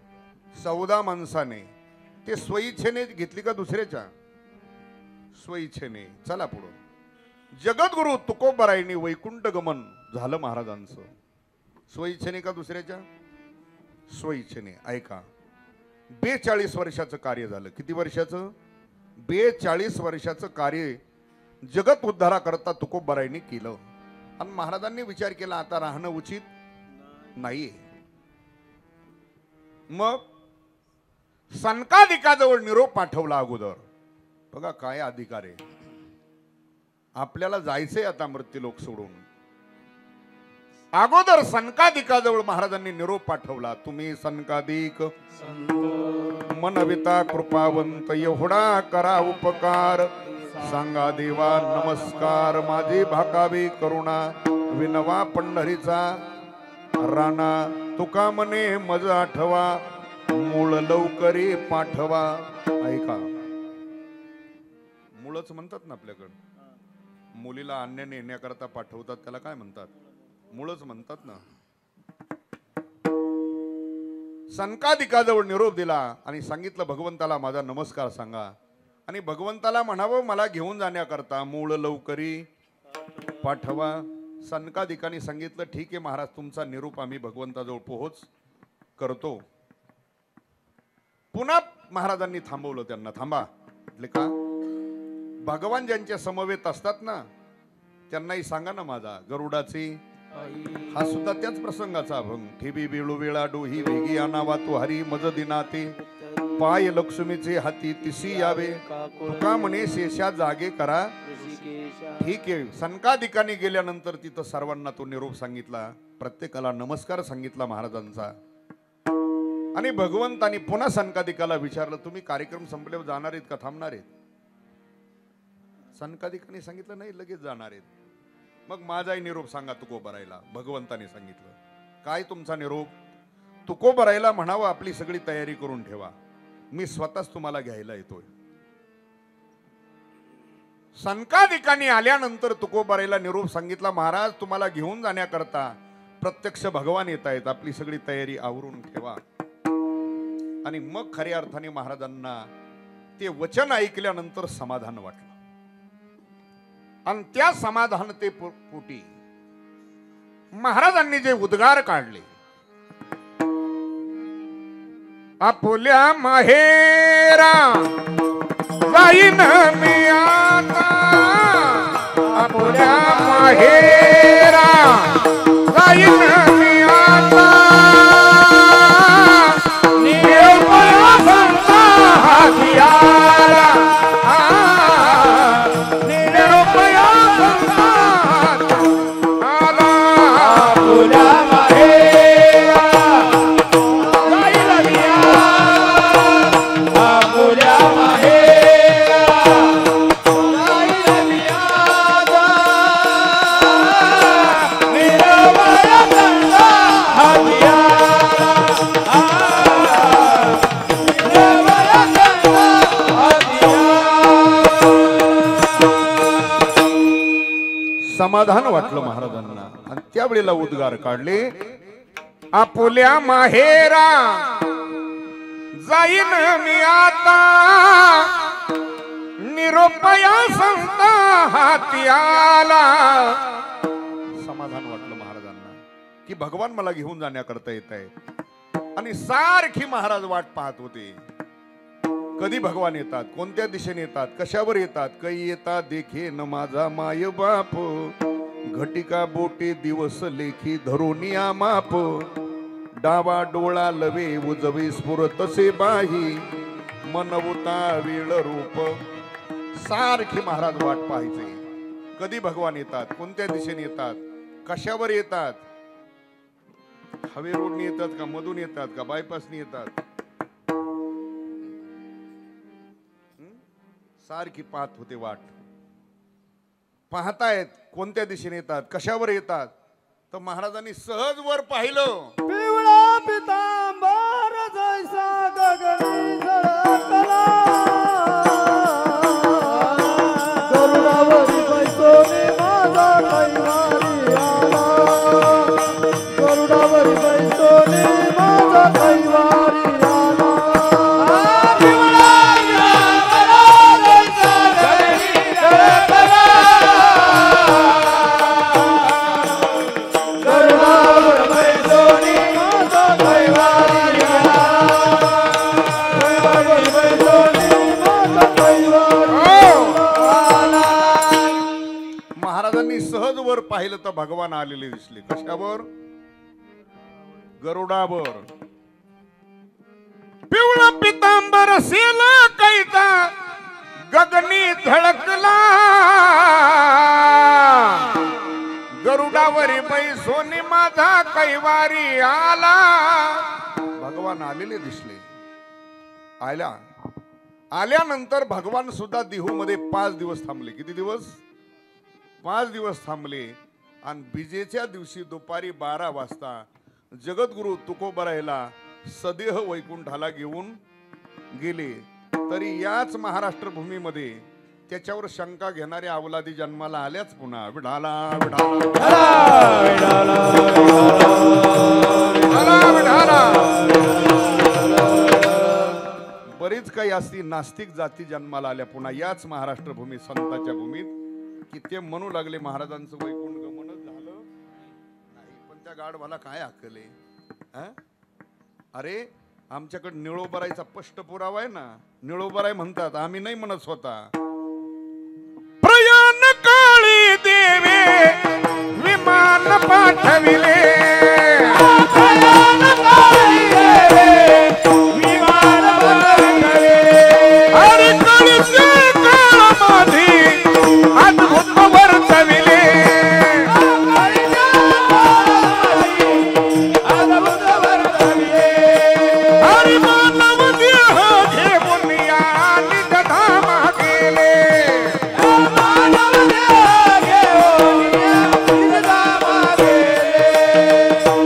A: चौदा माणसाने. ते स्वइच्छेने घेतली का दुसऱ्याच्या? स्वइच्छेने. चला पुढं. जगद्गुरु तुकोबरायांनी वैकुंठ गमन झालं महाराजांचं. स्वइच्छेने का दुसऱ्याच्या? स्वइच्छेने. ऐका, बेचाळीस वर्षाचं कार्य झालं. किती वर्षाचं? बेचाळीस वर्षाचं कार्य जगत उद्धारा करता तुकोबरायांनी केलं. आणि महाराजांनी विचार केला आता राहणं उचित नाहीये. मग सनकादिकाजवळ निरोप पाठवला अगोदर. बघा काय अधिकार आहे आपल्याला. जायचंय आता मृत्यूलोक सोडून. अगोदर सनकादिकाजवळ महाराजांनी निरोप पाठवला. तुम्ही सनकादिक मनविता कृपावंत एवढा करा उपकार. सांगा देवा नमस्कार. माझी भाकावी करुणा विनवा पंढरीचा राणा. तुका मने मज आठवा मूळ लवकरी पाठवा. ऐका, मूळच म्हणतात ना आपल्याकडं. मुलीला अन्य नेण्याकरता पाठवतात त्याला काय म्हणतात? मूळच म्हणतात ना. सनकादिकाजवळ निरोप दिला आणि सांगितलं भगवंताला माझा नमस्कार सांगा. आणि भगवंताला म्हणावं मला घेऊन जाण्याकरता मूळ लवकरी पाठवा. सनकादिकांनी सांगितलं ठीक आहे महाराज, तुमचा निरोप आम्ही भगवंताजवळ पोहोच करतो. पुन्हा महाराजांनी थांबवलं त्यांना. थांबा. म्हटले का? भगवान ज्यांच्या समवेत असतात ना त्यांनाही सांगा ना माझा गरुडाची. हा सुद्धा त्याच प्रसंगाचा अभंग. ठेबी वेळू वेळा डोही वेगी आणावा तू हरी मज दिनाते. पाय लक्ष्मीचे हाती तिसी यावे तुका म्हणे शेषा जागे करा. ठीक आहे. सनकादिकांनी गेल्यानंतर तिथं सर्वांना तो निरोप सांगितला. प्रत्येकाला नमस्कार सांगितला महाराजांचा. आणि भगवंतानी पुन्हा सनकादिकाला विचारलं तुम्ही कार्यक्रम संपल्यावर जाणार आहेत का थांबणार आहेत? सनकादिकांनी सांगितलं नाही लगेच जाणार आहेत. मग माझाही निरोप सांगा तुकोबरायला. भगवंताने सांगितलं काय तुमचा निरोप? तुकोबरायला म्हणावं आपली सगळी तयारी करून ठेवा, मी स्वतःच तुम्हाला घ्यायला येतोय. संकादिकांनी आल्यानंतर तुकोबरायला निरोप सांगितला, महाराज तुम्हाला घेऊन जाण्याकरता प्रत्यक्ष भगवान येत आहेत, आपली सगळी तयारी आवरून ठेवा. आणि मग खऱ्या अर्थाने महाराजांना ते वचन ऐकल्यानंतर समाधान वाटलं. आणि त्या समाधान ते पोटी महाराजांनी जे उद्गार काढले, आपुल्या माहेरा जाईन मी आता, आपुल्या माहेरा जाईन मी आता, निरपया संता हातियाला, निरपया संता हातियाला, आपुल्या समाधान वाटलं महाराजांना. आणि त्यावेळेला उद्गार काढले, आपुल्या माहेरा जाईन मी आता, निरोपया संता हाती आला. समाधान वाटलं महाराजांना की भगवान मला घेऊन जाण्याकरता येत आहे. आणि सारखी महाराज वाट पाहत होते, कधी भगवान येतात, कोणत्या दिशेने येतात, कशावर येतात. काही येतात देखे न माझा माय बाप, घटिका बोटे दिवस लेखी धरोनिया माप, डावा डोळा लवे उजवे स्फुर तसे बाही, मनवता वेळ रूप. सारखी महाराज वाट पाहायचे, कधी भगवान येतात, कोणत्या दिशेने येतात, कशावर येतात, हवे रोडने येतात का, मधून येतात का, बायपासने येतात. सारखी पाहत होते वाट, पाहतायत कोणत्या दिशेने येतात, कशावर येतात. तर महाराजांनी सहज वर पाहिलं,
C: पिवळा पितांबर जैसा गगनी झळकला, गरुडावरी बैसोने माझा कैवारी आला, गरुडावरी बैसोने माझा कैवारी आला.
A: सहज वर पाहिलं तर भगवान आलेले दिसले. कशावर? गरुडावर. पिवळा पितांबर सेल कैता गगनी झळकला, गरुडावरी बैसोनी माझा कैवारी आला. भगवान आलेले दिसले. आल्या आल्यानंतर भगवान सुद्धा देहू मध्ये पाच दिवस थांबले. किती दिवस? पाच दिवस थांबले. आणि बिजेच्या दिवशी दुपारी बारा वाजता जगद्गुरु तुकोबरायला सदेह वैकुंठाला घेऊन गेले. तरी याच महाराष्ट्र भूमीमध्ये त्याच्यावर शंका घेणारे अवलादी जन्माला आल्याच. पुन्हा विढाला विढाला. बरीच काही असती नास्तिक जाती जन्माला आल्या पुन्हा याच महाराष्ट्र भूमी संतांच्या भूमीत, की ते म्हणू लागले महाराजांचं वैकुंठ गमनच झालं नाही. पण त्या गाढवाला काय अक्कल आहे? अरे आमच्याकडे निळोबरायचा स्पष्ट पुरावा आहे ना. निळोबराय म्हणतात, आम्ही नाही म्हणत स्वतः. प्रयाण काळी देवे विमान पाठविले, प्रयाण काळी देवे विमान पाठविले. अरे काळीच्या काळामध्ये अद्भुत वर्तविले, अद्भुत वर्तविले. हरि मानव देह घेऊन या निज धामा गेले, मानव देह घेऊन या निज धामा गेले.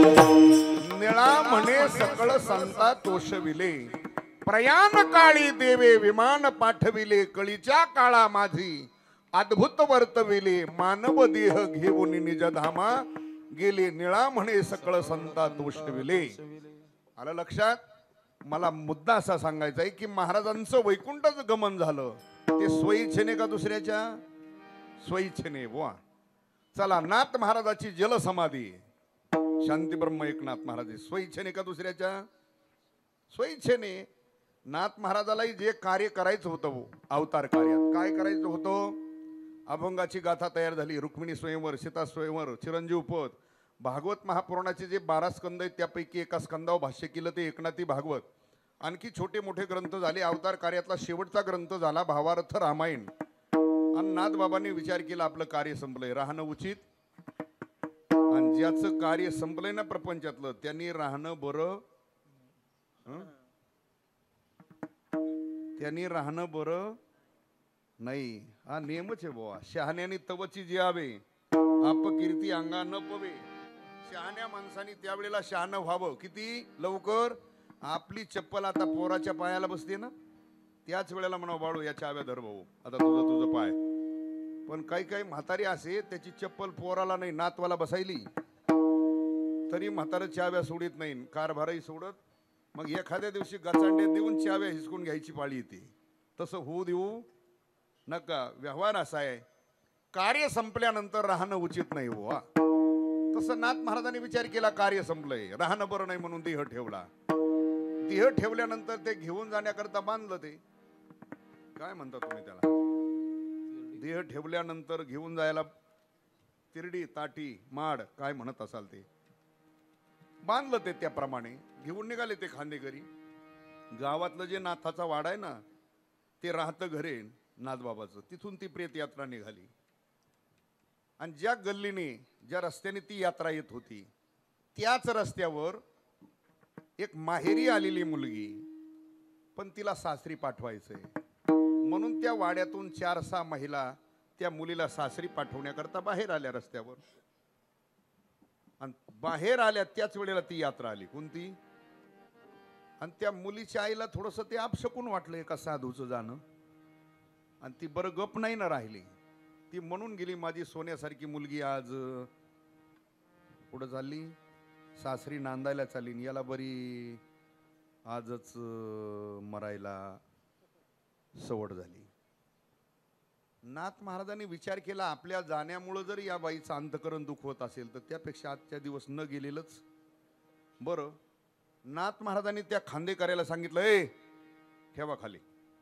A: विमान काळी देवे विमान पाठविले कळीच्या काळा माझी अद्भुत वर्तविले मानव देह घेऊन निज धामा गेले निळा म्हणे सकळ संता तुष्टविले. आलं लक्षात. मला मुद्दा असा सांगायचा आहे की महाराजांचं वैकुंठच गमन झालं ते स्वइच्छेने का दुसऱ्याच्या स्वइच्छेने. बुवा चला, नाथ महाराजाची जलसमाधी शांती ब्रह्म एकनाथ महाराज स्वइच्छेने का दुसऱ्याच्या स्वइच्छेने. नाथ महाराजालाही जे कार्य करायचं होतं अवतार कार्यात काय करायचं होतं. अभंगाची गाथा तयार झाली, रुक्मिणी स्वयंवर, सीता स्वयंवर, चिरंजीव पद, भागवत महापुराणाचे जे बारा स्कंद आहेत त्यापैकी एका स्कंदावर भाष्य केलं ते एकनाथी भागवत. आणखी छोटे मोठे ग्रंथ झाले. अवतार कार्यातला शेवटचा ग्रंथ झाला भावार्थ रामायण. आणि नाथबाबांनी विचार केला आपलं कार्य संपलंय, राहणं उचित. आणि ज्याचं कार्य संपलंय ना प्रपंचातलं त्यांनी राहणं बरं, त्यांनी राहणं बरं नाही. हा नियमच आहे बुवा. शहाण्याने तवची जियावे अपकीर्ती अंगा न पवे. शहाण्या माणसाने त्यावेळेला शहाणं व्हावं किती लवकर. आपली चप्पल आता पोराच्या पायाला बसते ना त्याच वेळेला म्हणा बाळू या चाव्या धर भाऊ आता तुझं तुझं पाय. पण काही काही म्हातारी असे त्याची चप्पल पोराला नाही नातवाला बसायली तरी म्हातारा चाव्या सोडित नाही, कारभारही सोडत. मग एखाद्या दिवशी गचांडे देऊन चाव्या हिसकून घ्यायची पाळी येते. तसं होऊ देऊ नका. व्यवहार असा आहे कार्य संपल्यानंतर राहणं उचित नाही बुवा. तसं नाथ महाराजांनी विचार केला कार्य संपलंय राहणं बरं नाही म्हणून देह ठेवला. देह ठेवल्यानंतर ते घेऊन जाण्याकरता बांधलं. ते काय म्हणता तुम्ही त्याला. देह ठेवल्यानंतर घेऊन जायला तिरडी ताटी माड काय म्हणत असाल ते बांधलं. ते त्याप्रमाणे घेऊन निघाले ते खांदेकरी. गावातलं जे नाथाचा वाडा आहे ना ते राहतं घरे नाथबाबाचं. तिथून ती प्रेत यात्रा निघाली. आणि ज्या गल्लीने ज्या रस्त्याने ती यात्रा येत होती त्याच रस्त्यावर एक माहेरी आलेली मुलगी, पण तिला सासरी पाठवायचंय म्हणून त्या वाड्यातून चार सहा महिला त्या मुलीला सासरी पाठवण्याकरता बाहेर आल्या रस्त्यावर. आणि बाहेर आल्या त्याच वेळेला ती यात्रा आली. कोणती. आणि त्या मुलीच्या आईला थोडस ते अपशकून वाटलं एका साधूचं जाणं. आणि ती बरं गप नाही ना राहिली. ती म्हणून गेली माझी सोन्यासारखी मुलगी आज पुढं चालली सासरी नांदायला चालली, याला बरी आजच मरायला सवड झाली. नाथ महाराजांनी विचार केला आपल्या जाण्यामुळं जर या बाईचं अंतकरण दुखवत असेल तर त्यापेक्षा आजच्या दिवस न गेलेलंच बरं. नाथ महाराजांनी त्या खांदेकऱ्याला सांगितलं ए ठेवा खाली.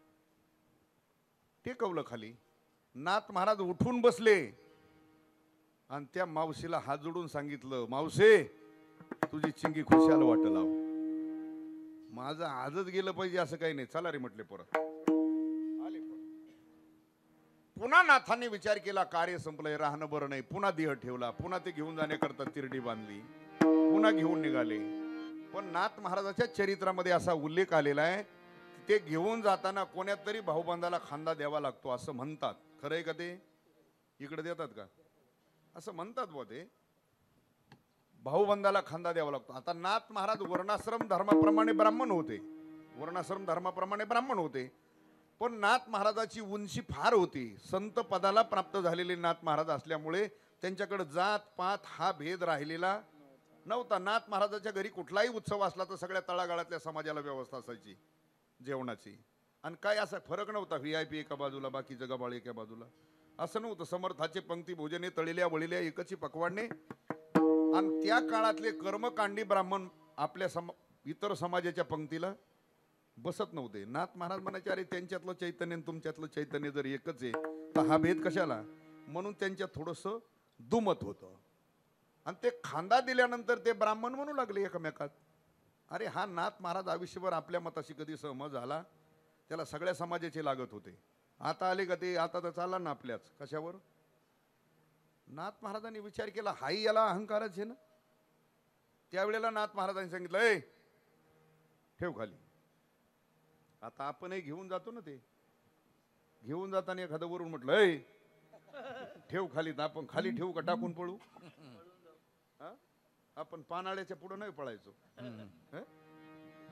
A: टेकवलं खाली. नाथ महाराज उठून बसले आणि त्या मावशीला हात जोडून सांगितलं मावशे तुझी चिंगी खुशाल वाट लाव. माझं आजच गेलं पाहिजे असं काही नाही. चला रे म्हटले परत आले. पुन्हा नाथांनी विचार केला कार्य संपलंय राहणं बरं नाही. पुन्हा देह ठेवला. पुन्हा ते घेऊन जाण्याकरता तिरडी बांधली. पुन्हा घेऊन निघाले. पण नाथ महाराजाच्या चरित्रामध्ये असा उल्लेख आलेला आहे ते घेऊन जाताना कोण्यात तरी भाऊबंधाला खांदा द्यावा लागतो असं म्हणतात. खरंय का ते. इकडे देतात का असं म्हणतात बुवा. ते भाऊबंधाला खांदा द्यावा लागतो. आता नाथ महाराज वर्णाश्रम धर्माप्रमाणे ब्राह्मण होते. वर्णाश्रम धर्माप्रमाणे ब्राह्मण होते. पण नाथ महाराजाची उंची फार होती. संत पदाला प्राप्त झालेले नाथ महाराज असल्यामुळे त्यांच्याकडे जात पात हा भेद राहिलेला नव्हता. नाथ महाराजाच्या घरी कुठलाही उत्सव असला तर सगळ्या तळागाळातल्या समाजाला व्यवस्था असायची जेवणाची. आणि काय असा फरक नव्हता व्ही आय पी एका बाजूला बाकी जगाबाळ एका बाजूला असं नव्हतं. समर्थाचे पंक्ती भोजने तळलेल्या वळलेल्या एकची पकवाडणे. आणि त्या काळातले कर्मकांडी ब्राह्मण आपल्या सम इतर समाजाच्या पंक्तीला बसत नव्हते. नाथ महाराज म्हणायचे अरे त्यांच्यातलं चैतन्य तुमच्यातलं चैतन्य जर एकच आहे तर हा भेद कशाला. म्हणून त्यांच्यात थोडंसं दुमत होतं. आणि ते खांदा दिल्यानंतर ते ब्राह्मण म्हणू लागले एकमेकात अरे हा नाथ महाराज आयुष्यभर आपल्या मताशी कधी सहमत झाला. त्याला सगळ्या समाजाचे लागत होते. आता आले का ते आता तर चालला ना आपल्याच कशावर. नाथ महाराजांनी विचार केला हाही याला अहंकारच आहे ना. त्यावेळेला नाथ महाराजांनी सांगितलं ए ठेव खाली. आता आपणही घेऊन जातो ना ते घेऊन जाताना एखादं वरून म्हटलं ए ठेव खाली तर आपण खाली ठेवू का टाकून पळू. आपण पानाळ्याच्या पुढे नाही पळायचो.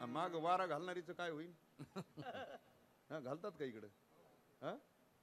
A: माग वारा घालणारीच काय होईल? हा, घालतात का इकडे? हा,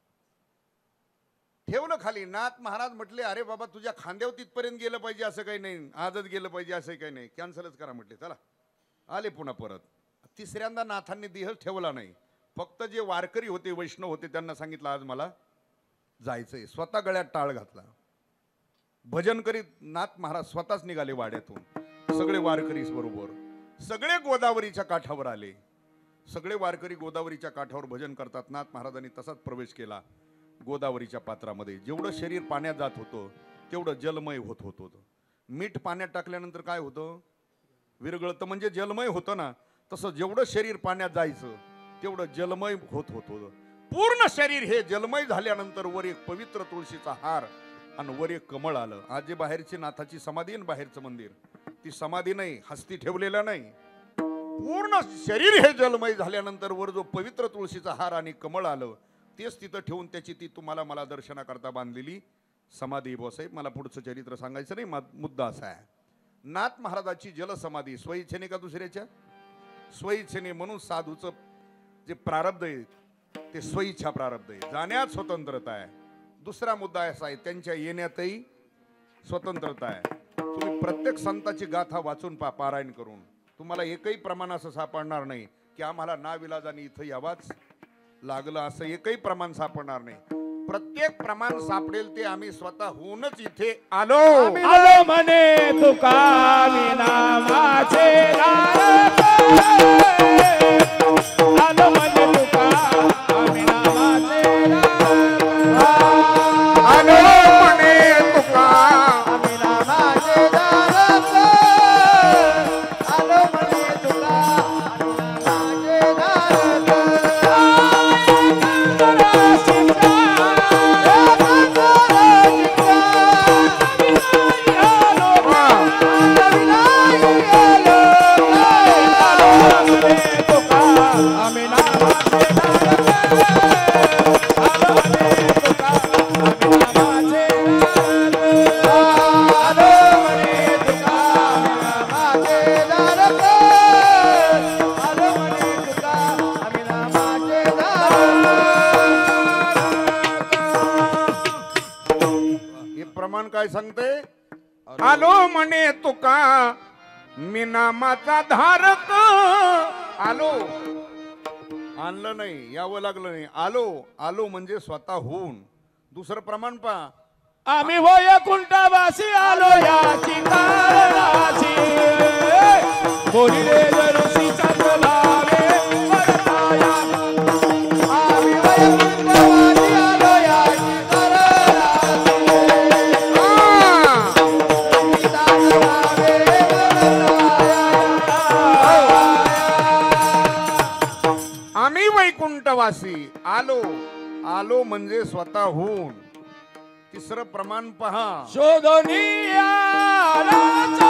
A: ठेवलं खाली. नाथ महाराज म्हटले अरे बाबा तुझ्या खांद्यावर तिथपर्यंत गेलं पाहिजे असं काही नाही, आजच गेलं पाहिजे असं काही नाही, कॅन्सलच करा म्हटले. चला आले पुन्हा परत. तिसऱ्यांदा नाथांनी देह ठेवला नाही. फक्त जे वारकरी होते वैष्णव होते त्यांना सांगितलं आज मला जायचंय. स्वतः गळ्यात टाळ घातला. भजन करीत नाथ महाराज स्वतःच निघाले वाड्यातून. सगळे वारकरी बरोबर सगळे गोदावरीच्या काठावर आले. सगळे वारकरी गोदावरीच्या काठावर भजन करतात. नाथ महाराजांनी तसाच प्रवेश केला गोदावरीच्या पात्रामध्ये. जेवढं शरीर पाण्यात जात होतं तेवढं जलमय होत होतं. मीठ पाण्यात टाकल्यानंतर काय होतं? विरघळतं, म्हणजे जलमय होतं ना. तसं जेवढं शरीर पाण्यात जायचं तेवढं जलमय होत होतं. पूर्ण शरीर हे जलमय झाल्यानंतर वर एक पवित्र तुळशीचा हार आणि वर एक कमळ आलं. आज जे बाहेरची नाथाची समाधी आहे, बाहेरचं मंदिर, ती समाधी नाही, हस्ती ठेवलेला नाही. पूर्ण शरीर हे जलमय झाल्यानंतर वर जो पवित्र तुळशीचा हार आणि कमळ आलं तेच तिथं ठेवून त्याची ती तुम्हाला मला दर्शनाकरता बांधलेली समाधी. बसाहेब मला पुढचं चरित्र सांगायचं नाही, मुद्दा असा आहे. नाथ महाराजाची जलसमाधी स्वइच्छेने का दुसऱ्याच्या? स्वइच्छेने. म्हणून साधूचं जे प्रारब्ध आहे ते स्वइच्छा प्रारब्ध आहे. जाण्यात स्वतंत्रता आहे. दुसरा मुद्दा असा आहे त्यांच्या येण्यातही स्वतंत्रता आहे. तुम्ही प्रत्येक संताची गाथा वाचून पा पारायण करून तुम्हाला एकही प्रमाण असं सापडणार नाही की आम्हाला नाविलाजाने इथं यावाच लागलं, असं एकही प्रमाण सापडणार नाही. प्रत्येक प्रमाण सापडेल ते आम्ही स्वतः होऊनच इथे आलो.
B: आलो म्हणे तुका मी नामाचे नारद. आलो म्हणे तुका आम्ही नामाचे नारद.
A: आलो म्हणे तुका
C: आम्ही नामाचे नारद. आलो म्हणे तुका आम्ही नामाचे नारद.
A: काय सांगते? आलो म्हणे तुका मी नामाचा धारक. आलो, आणलं नाही, यावं लागलं नाही. आलो आलो म्हणजे स्वतः होऊन. दुसरं प्रमाण पहा.
B: आम्ही वैकुंठवासी आलो याची कारणाची. बोलिले जरुसी चांगलावे परताया.
C: आम्ही वैकुंठवासी आलो याची
A: आम्ही वैकुंठवासी आलो. आलो म्हणजे स्वतः होऊन. तिसरं प्रमाण पहा.
B: शोधोनी आला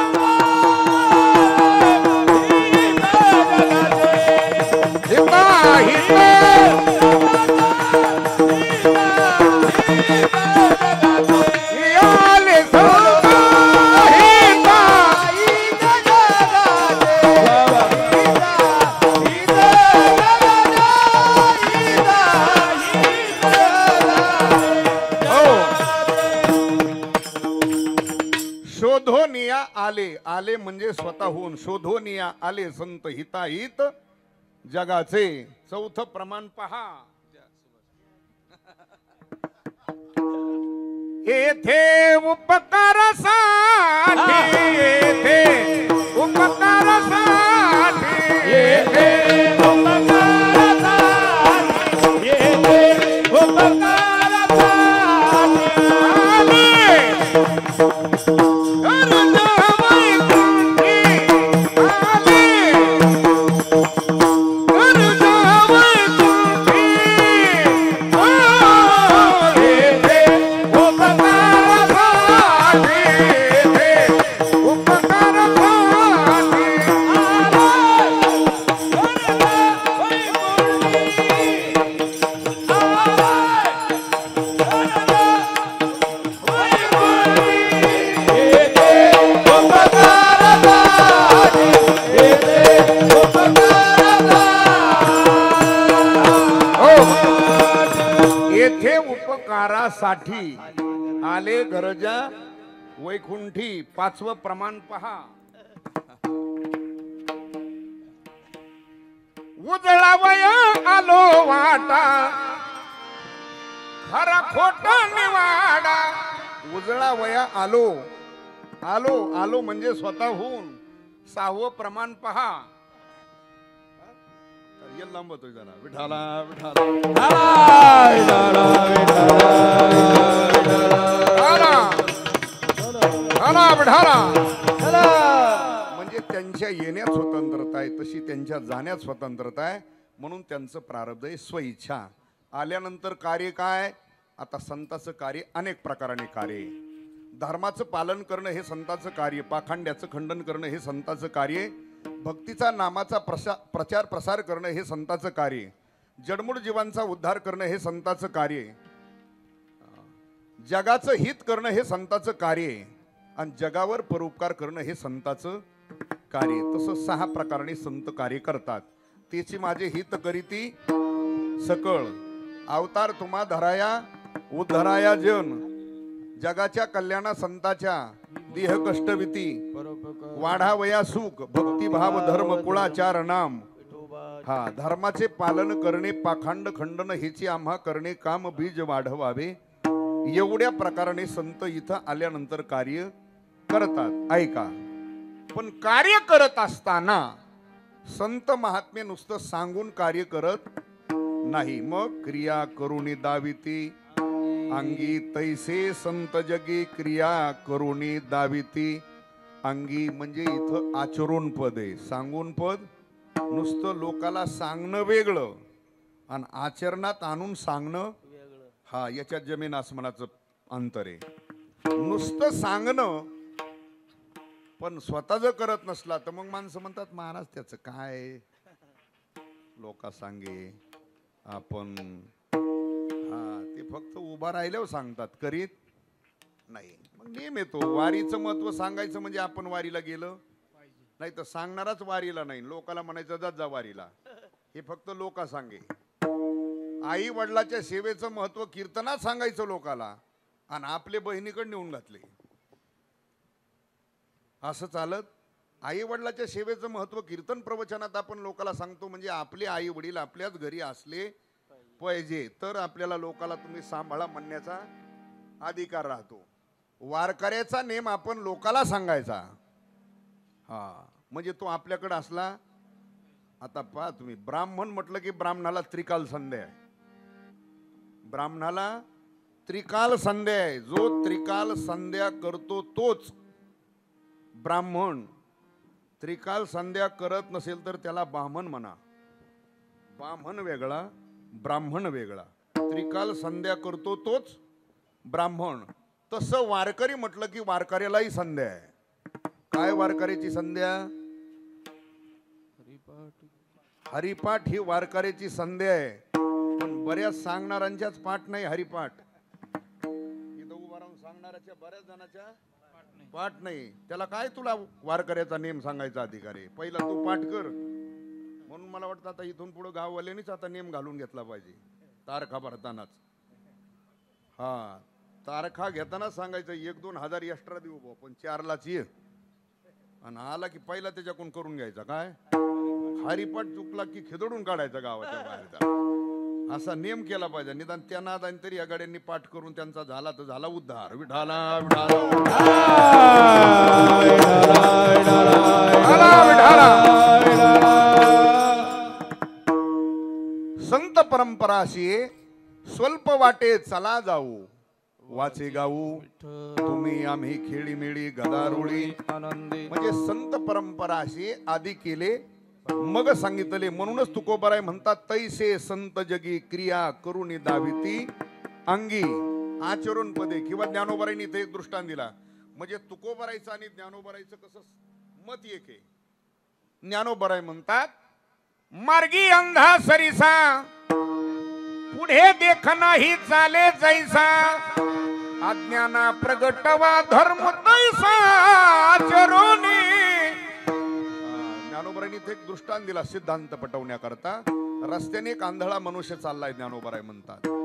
A: शोधोनिया आले. आले म्हणजे स्वतःहून. शोधोनिया आले संत हिताहित जगाचे. चौथं प्रमाण पहा. येथे उपकारासाठी. येथे उपकारासाठी.
B: येथे उपकारासाठी. येथे उपकारासाठी
A: आले.
B: ये
A: उपकारासाठी आले गरजा वैकुंठी पाचवं प्रमाण पहा. उजळावया आलो वाटा खरा खोटा निवाडा. उजळावया आलो आलो आलो म्हणजे स्वतःहून. सहावं प्रमाण पहा. ये लांबतोय जरा. विठाला विठाला म्हणजे त्यांच्या येण्यात स्वतंत्रता आहे तशी त्यांच्या जाण्यात स्वतंत्रता आहे. म्हणून त्यांचं प्रारब्ध आहे स्वइच्छा. आल्यानंतर कार्य काय. आता संताचं कार्य अनेक प्रकाराने कार्य आहे. धर्माचं पालन करणं हे संताचं कार्य. पाखांड्याचं खंडन करणं हे संताचं कार्य. भक्तीचा नामाचा प्रसा प्रचार प्रसार करणं हे संताचं कार्य. जडमूड जीवांचा उद्धार करणं हे संताचं कार्य. जगाचं हित करणं हे संताचं कार्य. आणि जगावर परोपकार करणं हे संताचं कार्य. तसं सहा प्रकाराने संत कार्य करतात. त्याची माझे हित करीती सकळ. अवतार तुम्हा धराया उद्धराया जन. जगाच्या कल्याणा संताच्या देह कष्टविती वाढावया सुख भक्तिभाव धर्म कुळाचार नाम. हा धर्माचे पालन करणे पाखंड खंडन हेची आम्हा करणे काम बीज वाढवावे. एवढ्या प्रकाराने संत इथं आल्यानंतर कार्य करतात. ऐका पण कार्य करत असताना संत महात्मे नुसतं सांगून कार्य करत नाही. मग क्रिया करुणी दाविती अंगी तैसे संत जगी क्रिया करुणी दाविती अंगी. म्हणजे इथं आचरून पद आहे. सांगून पद नुसतं लोकाला सांगणं वेगळं आणि आचरणात आणून सांगणं हा याच्यात जमीन आसमानाचं अंतर आहे. नुसतं सांगणं पण स्वतः जर करत नसला तर मग माणसं म्हणतात महाराज त्याचं काय लोका सांगे आपण. हा ते फक्त उभा राहिल्यावर सांगतात करीत नाही. मग नेम येतो. वारीचं महत्व सांगायचं म्हणजे आपण वारीला गेलं नाही तर सांगणाराच वारीला नाही. लोकाला म्हणायचं जात जा वारीला. हे फक्त लोका सांगे. आई वडिलाच्या सेवेचं महत्व कीर्तनात सांगायचं लोकाला आणि आपले बहिणीकडे नेऊन घातले. असं चालत. आई वडिलाच्या सेवेचं महत्व कीर्तन प्रवचनात आपण लोकाला सांगतो म्हणजे आपले आई वडील आपल्याच घरी असले पाहिजे तर आपल्याला लोकाला तुम्ही सांभाळा म्हणण्याचा अधिकार राहतो. वारकऱ्याचा नेम आपण लोकाला सांगायचा. हा म्हणजे तो आपल्याकडे असला. आता पहा तुम्ही ब्राह्मण म्हटलं की ब्राह्मणाला त्रिकाल संध्या आहे. ब्राह्मणाला त्रिकाल संध्या आहे. जो त्रिकाल संध्या करतो तोच ब्राह्मण. त्रिकाल संध्या करत नसेल तर त्याला ब्राह्मण म्हणा. ब्राह्मण वेगळा ब्राह्मण वेगळा. त्रिकाल संध्या करतो तोच ब्राह्मण. तसं वारकरी म्हटलं की वारकऱ्यालाही संध्या आहे. काय वारकऱ्याची संध्या. हरिपाठ ही वारकऱ्याची संध्या आहे. पण बऱ्याच सांगणाऱ्यांच्याच पाठ नाही हरिपाठ. इथं उभा राहून सांगणाऱ्याच्या बऱ्याच जणांच्या पाठ नाही. त्याला काय तुला वारकऱ्याचा नेम सांगायचा अधिकार आहे. पहिला तू पाठ कर. म्हणून मला वाटतं आता इथून पुढे गाववाल्यांनीच आता नेम घालून घेतला पाहिजे. तारखा भरतानाच हा तारखा घेताना सांगायचं एक दोन हजार एक्स्ट्रा देऊ भाऊ पण चारलाच ये. आणि आला की पहिला त्याच्याकडून करून घ्यायचा काय हरिपाठ चुकला की खिदडून काढायचा गावाच्या बाहेरचा. असा नेम केला पाहिजे. निदान त्या नादाने तरी या गाड्यांनी पाठ करून त्यांचा झाला तर झाला उद्धार. विठाला संत परंपरा अशी स्वल्प वाटे चला जाऊ वाचे गाऊ तुम्ही आम्ही खेळी मेळी गदारुळी आनंदी. म्हणजे संत परंपरा अशी आधी केले मग सांगितले. म्हणूनच तुकोबाराय म्हणतात तैसे संत जगी क्रिया करुणी दाविती अंगी. आचरण पदे किंवा ज्ञानोबारायनी इथे एक दृष्टांत दिला. म्हणजे तुकोबारायचं आणि ज्ञानोबारायचं कसं मत एक आहे. ज्ञानोबाराय म्हणतात मार्गी अंधा सरिसा पुढे देख नाही चाले जैसा अज्ञाना प्रगटवा धर्म तैसा आचरोनी. ज्ञानोबारायनी इथे एक दृष्टांत दिला सिद्धांत पटवण्याकरता. रस्त्याने एक आंधळा मनुष्य चाललाय ज्ञानोबाराय म्हणतात.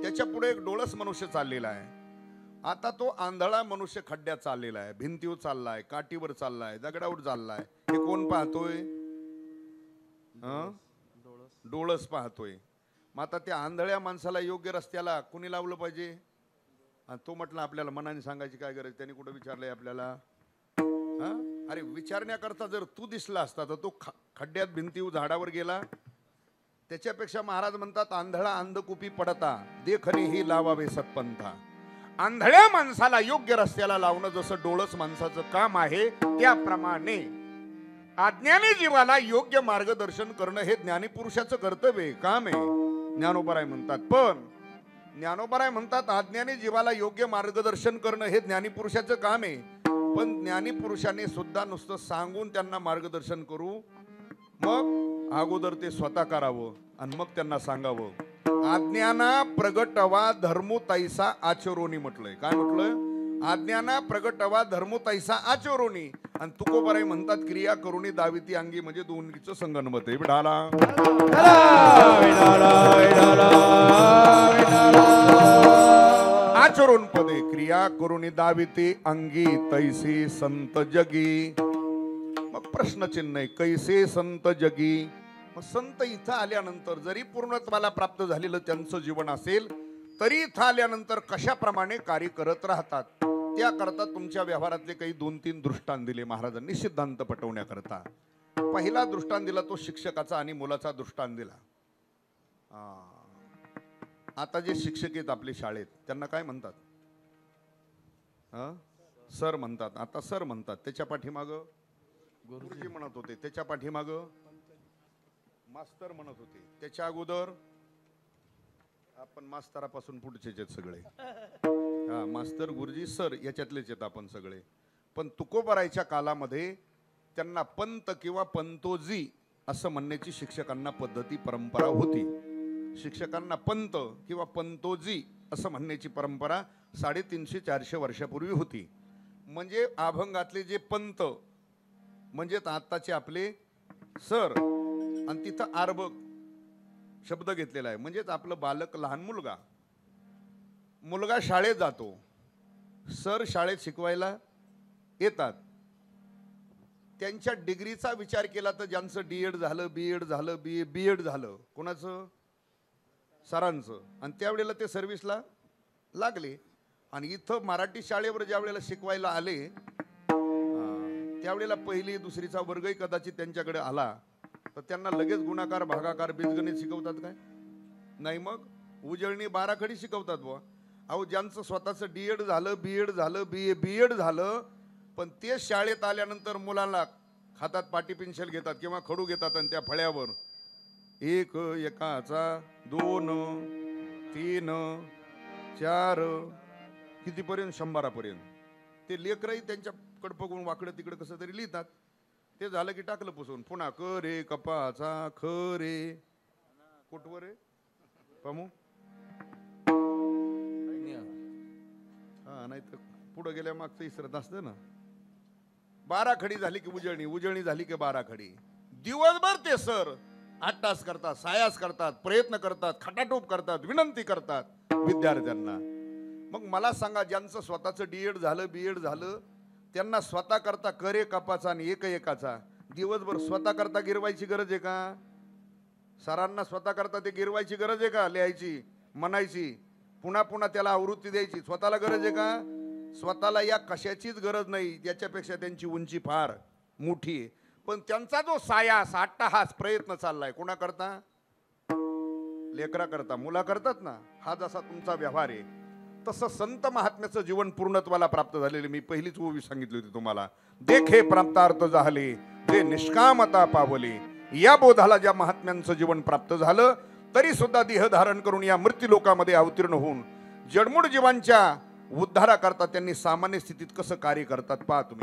A: त्याच्या पुढे एक डोळस मनुष्य चाललेला आहे. आता तो आंधळा मनुष्य खड्ड्यात चाललेला आहे, भिंतीवर चाललाय, काठीवर चाललाय, दगडावर चाललाय. हे कोण पाहतोय? हं? डोळस पाहतोय. मग आता त्या आंधळ्या माणसाला योग्य रस्त्याला कुणी लावलं पाहिजे? आणि तो म्हटलं आपल्याला मनाने सांगायची काय गरज, त्याने कुठं विचारलंय आपल्याला? हा, अरे विचारण्याकरता जर तू दिसला असता तर तो खड्ड्यात भिंतीवर झाडावर गेला. त्याच्यापेक्षा महाराज म्हणतात आंधळा अंधकुपी पडता देखणे ही लावावे सत्पंथा. आंधळ्या माणसाला योग्य रस्त्याला लावणं जसं डोळस माणसाचं काम आहे, त्याप्रमाणे अज्ञानी जीवाला योग्य मार्गदर्शन करणं हे ज्ञानीपुरुषाचं कर्तव्य काम आहे. ज्ञानोबराय म्हणतात. पण ज्ञानोबराय म्हणतात अज्ञानी जीवाला योग्य मार्गदर्शन करणं हे ज्ञानीपुरुषाचं काम आहे. पण ज्ञानीपुरुषाने सुद्धा नुसतं सांगून त्यांना मार्गदर्शन करू, मग अगोदर ते स्वतः करावं आणि मग त्यांना सांगावं. आज्ञाना प्रगटवा धर्मो तैसा आचरोनी म्हटलंय. काय म्हटलंय? आज्ञाना प्रगटवा धर्मो तैसा आचरोनी. आणि तुकोबराय म्हणतात क्रिया करुणी दाविती अंगी, म्हणजे दोन्हीचं संगनमत आहे. विठाला आचरण पदे क्रिया करुणी दाविती अंगी तैसे संत जगी. मग प्रश्नचिन्ह आहे, कैसे संत जगी. मग संत इथं आल्यानंतर जरी पूर्णत्वाला प्राप्त झालेलं त्यांचं जीवन असेल तरी इथं आल्यानंतर कशाप्रमाणे कार्य करत राहतात त्याकरता तुमच्या व्यवहारातले काही दोन तीन दृष्टांत दिले महाराजांनी सिद्धांत पटवण्याकरता. पहिला दृष्टांत दिला तो शिक्षकाचा आणि मुलाचा दृष्टांत दिला. आता जे शिक्षक आहेत आपले शाळेत त्यांना काय म्हणतात? सर म्हणतात. आता सर म्हणतात, त्याच्या पाठीमाग गुरुजी म्हणत होते, त्याच्या पाठीमाग मास्तर म्हणत होते, त्याच्या अगोदर आपण मास्तरापासून पुढचेच आहेत सगळे. हा, मास्तर गुरुजी सर याच्यातलेच आहेत आपण सगळे. पण तुकोबरायच्या कालामध्ये त्यांना पंत किंवा पंतोजी असं म्हणण्याची शिक्षकांना पद्धती परंपरा होती. शिक्षकांना पंत किंवा पंतोजी असं म्हणण्याची परंपरा साडेतीनशे चारशे वर्षापूर्वी होती. म्हणजे अभंगातले जे पंत म्हणजे आत्ताचे आपले सर, आणि तिथं आरबक शब्द घेतलेला आहे. म्हणजेच आपलं बालक लहान मुलगा मुलगा शाळेत जातो, सर शाळेत शिकवायला येतात. त्यांच्या डिग्रीचा विचार केला तर ज्यांचं डी एड झालं, बी एड झालं, बी ए बी एड झालं, कोणाचं? सरांचं. आणि त्यावेळेला ते सर्व्हिसला लागले. आणि इथं मराठी शाळेवर ज्या वेळेला शिकवायला आले त्यावेळेला पहिली दुसरीचा वर्गही कदाचित त्यांच्याकडे आला तर त्यांना लगेच गुणाकार भागाकार बीजगणित शिकवतात काय? नाही. मग उजळणी बाराखडी शिकवतात बुवा. अहो ज्यांचं स्वतःचं डी एड झालं, बी एड झालं, बी ए बी एड झालं, पण ते शाळेत आल्यानंतर मुलांना हातात पाटी पेन्सिल घेतात किंवा खडू घेतात आणि त्या फळ्यावर एक एकाचा दोन तीन चार कितीपर्यंत शंभरापर्यंत ते लेकरही त्यांच्याकडे बघून वाकडं तिकडं कसं तरी लिहितात. ते झालं की टाकलं पुसून पुन्हा क रे कपाचा ख रे कुठवर रे पामू. हा, नाही तर पुढं गेल्या मागचं इसरत असतं ना. बाराखडी झाली की उजळणी, उजळणी झाली की बाराखडी. दिवसभर ते सर आठ तास करतात, सायास करतात, प्रयत्न करतात, खटाटोप करतात, विनंती करतात विद्यार्थ्यांना. मग मला सांगा, ज्यांचं स्वतःचं डी एड झालं, बी एड झालं, त्यांना स्वतः करता करे कपाचा आणि एक एकाचा दिवसभर स्वतः करता गिरवायची गरज आहे का? सरांना स्वतः करता ते गिरवायची गरज आहे का? लिहायची, म्हणायची, पुन्हा पुन्हा त्याला आवृत्ती द्यायची, स्वतःला गरज आहे का? स्वतःला या कशाचीच गरज नाही. याच्यापेक्षा त्यांची उंची फार मोठी आहे. पण त्यांचा जो सायास अट्टाहास प्रयत्न चाललाय कोणा करता? लेकरा करता, मुला करतात ना. हा जसा तुमचा व्यवहार आहे तसं संत महात्म्याचं जीवन पूर्णत्वाला प्राप्त झालेले मी पहिलीच ओवी सांगितली होती तुम्हाला. देखे प्राप्तार्थ झाले जे निष्कामता पावले. या बोधाला ज्या महात्म्यांचं जीवन प्राप्त झालं तरी सुद्धा देह धारण करून या मृत्यू लोकामध्ये अवतीर्ण होऊन जडमूड जीवांच्या उद्धाराकरता त्यांनी सामान्य स्थितीत कसं कार्य करतात पहा तुम्ही.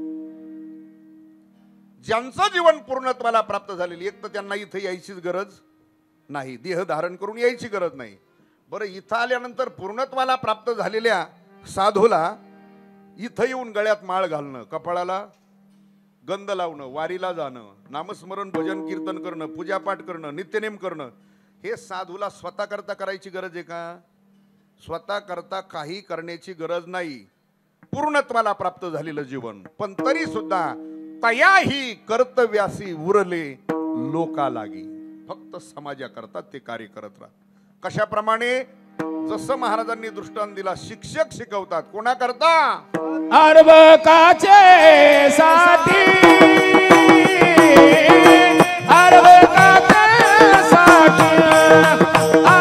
A: ज्यांचं जीवन पूर्णत्वाला प्राप्त झालेली, एक तर त्यांना इथं यायचीच गरज नाही, देह धारण करून यायची गरज नाही. बरं, इथं आल्यानंतर पूर्णत्वाला प्राप्त झालेल्या साधूला इथं येऊन गळ्यात माळ घालणं, कपाळाला गंध लावणं, वारीला जाणं, नामस्मरण भजन कीर्तन करणं, पूजापाठ करणं, नित्यनेम करणं, हे साधूला स्वतः करता करायची गरज आहे का? स्वतः करता काही करण्याची गरज नाही, पूर्णत्वाला प्राप्त झालेलं जीवन. पण तरी सुद्धा तयाही कर्तव्यासी उरले लोका लागी. फक्त समाजाकरता ते कार्य करत राहत. कशाप्रमाणे? जसं महाराजांनी दृष्टांत दिला, शिक्षक शिकवतात कोणाकरता?
B: अर्भकाचे साठी, अर्भकाचे साठी, आ,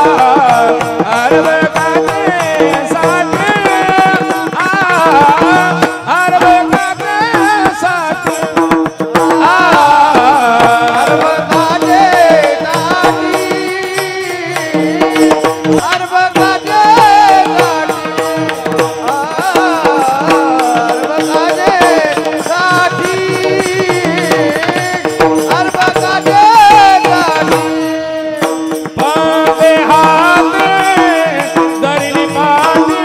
B: अर्भकाचे साठी, आ, अर्भकाचे साठी, आ,
C: अर्भकाचे साठी, अर्भकाचे साठी, अर्भकाचे साठी,
B: पंधे हात धरली पाटी,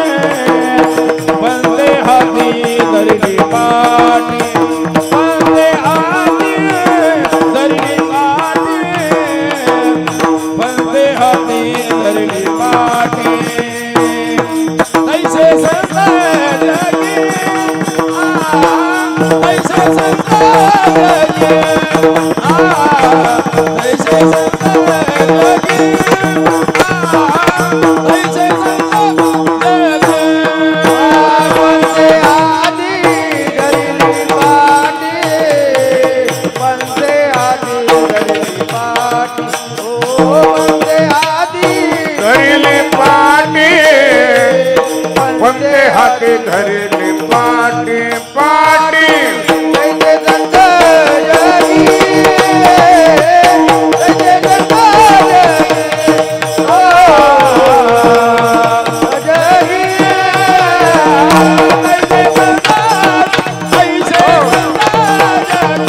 B: पंधे हाती धरली पाटी, पंधे हाती धरली पाटी, पंधे हाती धरली पाटी, तैसे संत जगी, आ, तैसे संत जगी, आ, तैसे संत जगी, आ, तैसे संत जगी.
C: पंते आदी धरली पाटी, पंते आदी धरली पाटी, ओ पंते आदी
A: धरली पाटी, पंते हाती धरली पाटी, पाटी.
C: तैसे संत जगी, तैसे संत जगी, ओ जगी,
B: तैसे संत, तैसे संत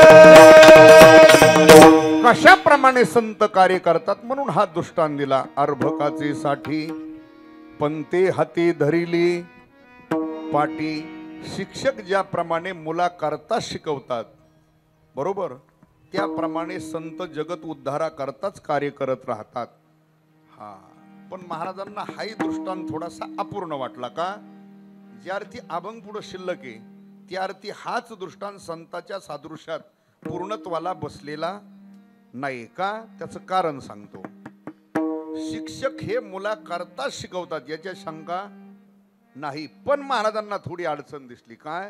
B: जगी.
A: कशाप्रमाणे संत कार्य करतात म्हणून हा दृष्टांत दिला. अर्भकाचे साठी, पंते हाती धरिली पाटी. शिक्षक ज्याप्रमाणे मुलाकरता शिकवतात, बरोबर, त्याप्रमाणे संत जगत उद्धारा करताच कार्य करत राहतात. हा, पण महाराजांना हाही दृष्टांत थोडासा अपूर्ण वाटला का? ज्या अर्थी अभंग पुढं शिल्लक आहे, त्या अर्थी हाच दृष्टांत संताच्या सादृश्यात पूर्णत्वाला बसलेला नाही का? त्याचं कारण सांगतो. शिक्षक हे मुलाकरता शिकवतात याच्या शंका नाही, पण महाराजांना थोडी अडचण दिसली. काय?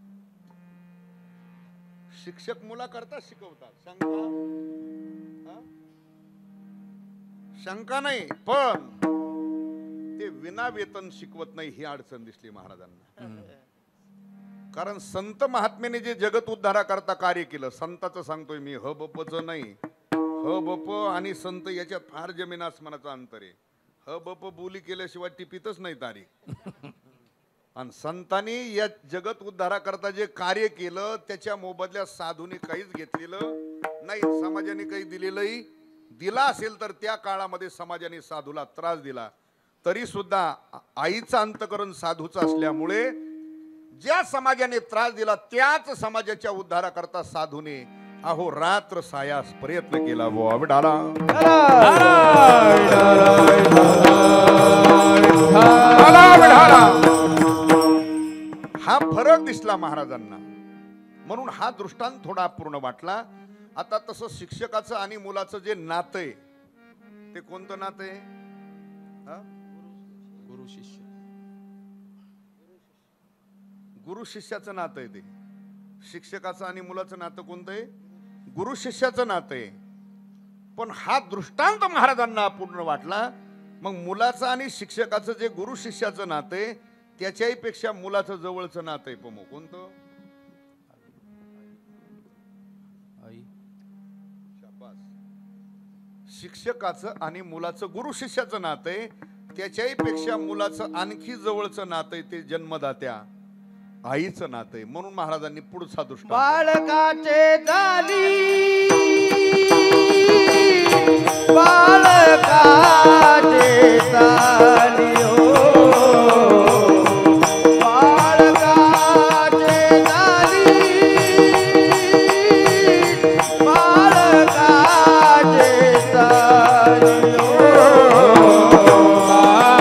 A: शिक्षक मुलाकरता शिकवतात, शंका हा? शंका नाही, पण ते विना वेतन शिकवत नाही ही अडचण दिसली महाराजांना. कारण संत महात्म्याने जे जगत उद्धारा करता कार्य केलं, संताचं सांगतोय मी, ह बपच नाही. ह बप आणि संत याच्यात फार जमीन आसमानाचं अंतर आहे. ह बप बोली केल्याशिवाय टिपीतच नाही तारीख. आणि संतांनी या जगत उद्धारा करता जे कार्य केलं त्याच्या मोबदल्यात साधूने काहीच घेतलेलं नाही, समाजाने काही दिलेलंही. दिला असेल तर त्या काळामध्ये समाजाने साधूला त्रास दिला. तरी सुद्धा आईचं अंतकरण साधूचं असल्यामुळे ज्या समाजाने त्रास दिला त्याच समाजाच्या उद्धारा करता साधूने अहो रात्र सायास प्रयत्न केला. वो विठाला हा फरक दिसला महाराजांना, म्हणून हा दृष्टांत थोडा अपूर्ण वाटला. आता तसं शिक्षकाचं आणि मुलाचं जे नातं आहे ते कोणतं नातं आहे?
B: गुरु शिष्य,
A: गुरु शिष्याचं नातं आहे. ते शिक्षकाचं आणि मुलाचं नातं कोणतं आहे? गुरु शिष्याचं नातं आहे. पण हा दृष्टांत महाराजांना अपूर्ण वाटला. मग मुलाचं आणि शिक्षकाचं जे गुरु शिष्याचं नातं आहे त्याच्याही पेक्षा मुलाचं जवळचं नातं आहे. पमो कोणतं?
B: आई.
A: शाबास. शिक्षकाचं आणि मुलाचं गुरु शिष्याचं नातं आहे, त्याच्याही पेक्षा मुलाचं आणखी जवळचं नातं आहे ते जन्मदात्या आईचं नातं आहे. म्हणून महाराजांनी पुढचा दृष्टांत
C: बाळकाचे झाली, बाळकाचे झाली, हो बाळकाचे झाली, बाळकाचे झाली, हो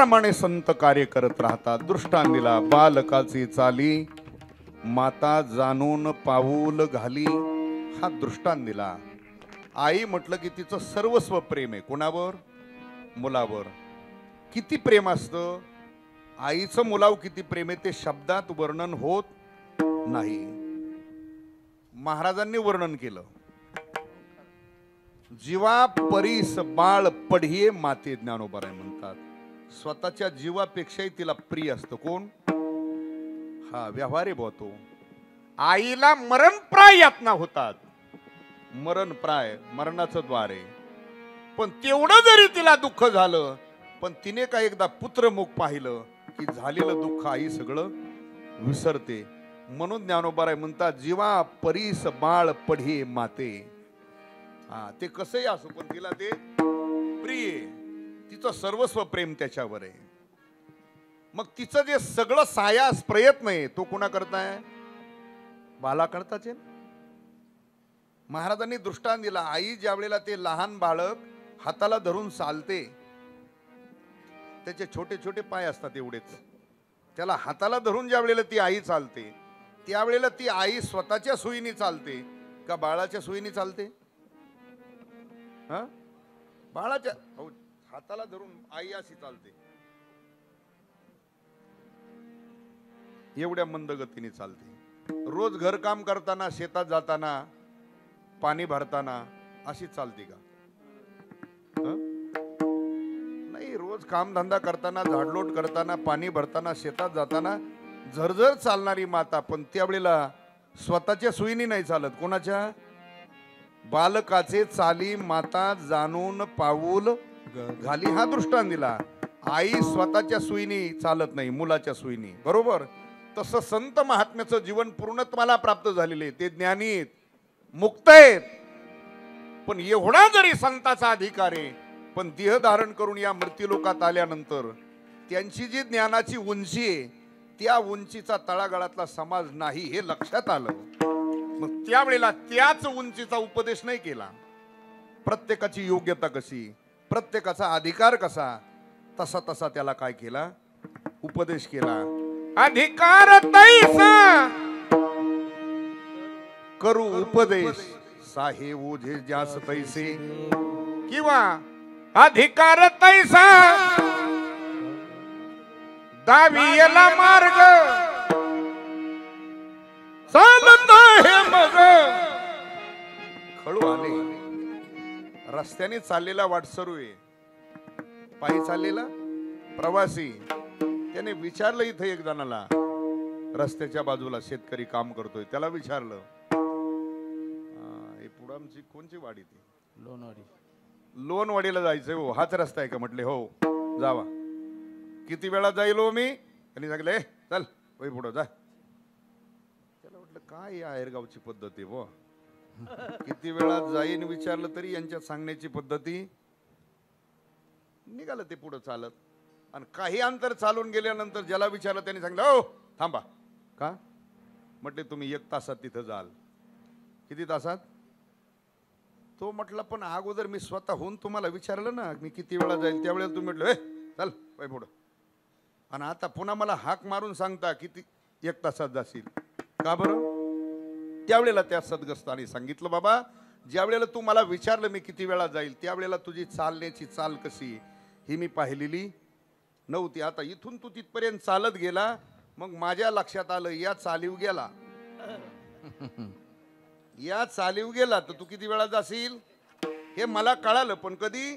A: याप्रमाणे संत कार्य करत राहतात. दृष्टांतीला बालकाची चाली माता जाणून पाऊल घाली, हा दृष्टांत दिला. आई म्हटलं की तिचं सर्वस्व प्रेम आहे. कोणावर? मुलावर. किती प्रेम असतं आईचं मुलावर, किती प्रेम आहे ते शब्दात वर्णन होत नाही. महाराजांनी वर्णन केलं. जीवा परीस बाळ पढिये माते, ज्ञानोबाराय म्हणतात. स्वतःच्या जीवापेक्षाही तिला प्रिय असतं. कोण? हा व्यवहारे बोलतो. आईला मरणप्राय यातना होतात. मरणप्राय, मरणाचं द्वार आहे. पण तेवढं जरी तिला दुःख झालं, पण तिने का एकदा पुत्रमुख पाहिलं की झालेलं दुःख आई सगळं विसरते. म्हणून ज्ञानोबाराय म्हणतात जीवा परीस बाळ पढे माते. हा ते कसंही असो, पण तिला ते प्रिय, तिचं सर्वस्व प्रेम त्याच्यावर आहे. मग तिचं जे सगळं सायास प्रयत्न आहे तो कोणा करताय? बाला करताच. महाराजांनी दृष्टांत दिला. आई ज्या वेळेला ते लहान बाळक हाताला धरून चालते, त्याचे छोटे छोटे पाय असतात एवढेच, त्याला हाताला धरून ज्या वेळेला ती आई चालते, त्यावेळेला ती आई स्वतःच्या सोयीने चालते का बाळाच्या सोयीने चालते? हा बाळाच्या हाताला धरून आई अशी चालते, एवढ्या मंद गतीने चालते. रोज घरकाम करताना, शेतात जाताना, पाणी भरताना अशी चालते का? नाही. रोज काम धंदा करताना, झाडलोट करताना, पाणी भरताना, शेतात जाताना झरझर चालणारी माता, पण त्यावेळेला स्वतःच्या सोयीने नाही चालत. कोणाच्या? बालकाचे चाली माता जाणून पाऊल घाली, हा दृष्टांत दिला. आई स्वतःच्या सोयीने चालत नाही, मुलाच्या सोयीने. बरोबर. तसं संत महात्म्याचं जीवन पूर्णत्वाला प्राप्त झालेले, ते ज्ञानी आहेत, मुक्त आहेत. पण एवढा जरी संताचा अधिकार आहे, पण देह धारण करून या मृत्यूलोकात आल्यानंतर त्यांची जी ज्ञानाची उंची आहे, त्या उंचीचा तळागाळातला समाज नाही हे लक्षात आलं. मग त्यावेळेला त्याच उंचीचा उपदेश नाही केला. प्रत्येकाची योग्यता कशी, प्रत्येकाचा अधिकार कसा, तसा तसा त्याला काय केला? उपदेश केला. अधिकार तैसा करू उपदेश, साहे ओझे जास तैसे, किंवा अधिकार तैसा दावियला मार्ग, चालत हे मग. खळू आले. रस्त्याने चाललेला वाटसरू आहे, पायी चाललेला प्रवासी, त्याने विचारलं इथं एक जणाला, रस्त्याच्या बाजूला शेतकरी काम करतोय, त्याला विचारलं हे पुढं आमची कोणची वाडी? ती
B: लोणवाडी.
A: लोणवाडीला जायचंय. हो, हाच रस्ता आहे का? म्हटले हो, जावा. किती वेळा जाईल हो मी? त्यांनी सांगितलं चल वय पुढं जा. त्याला म्हटलं काय या आयरगावची पद्धती वो, किती वेळा जाईन विचारलं तरी यांच्या सांगण्याची पद्धती. निघालं ते पुढं चालत, आणि काही अंतर चालून गेल्यानंतर ज्याला विचारलं त्यांनी सांगितलं हो थांबा. का? म्हटले तुम्ही एक तासात तिथं जाल. किती तासात? तो म्हटला पण अगोदर मी स्वतःहून तुम्हाला विचारलं ना मी किती वेळा जाईल, त्यावेळेला तुम्ही म्हटलं ए चल वय पुढं, आणि आता पुन्हा मला हाक मारून सांगता किती एक तासात जाशील. का बरं? त्यावेळेला त्या सद्गस्ताने सांगितलं बाबा, ज्या वेळेला तू मला विचारलं मी किती वेळा जाईल, त्यावेळेला तुझी चालण्याची चाल कशी ही मी पाहिलेली नव्हती. आता इथून तू तिथपर्यंत चालत गेला, मग माझ्या लक्षात आलं या चालीव गेला, या चालीव गेला तर तू किती वेळा जाशील हे मला कळालं. पण कधी?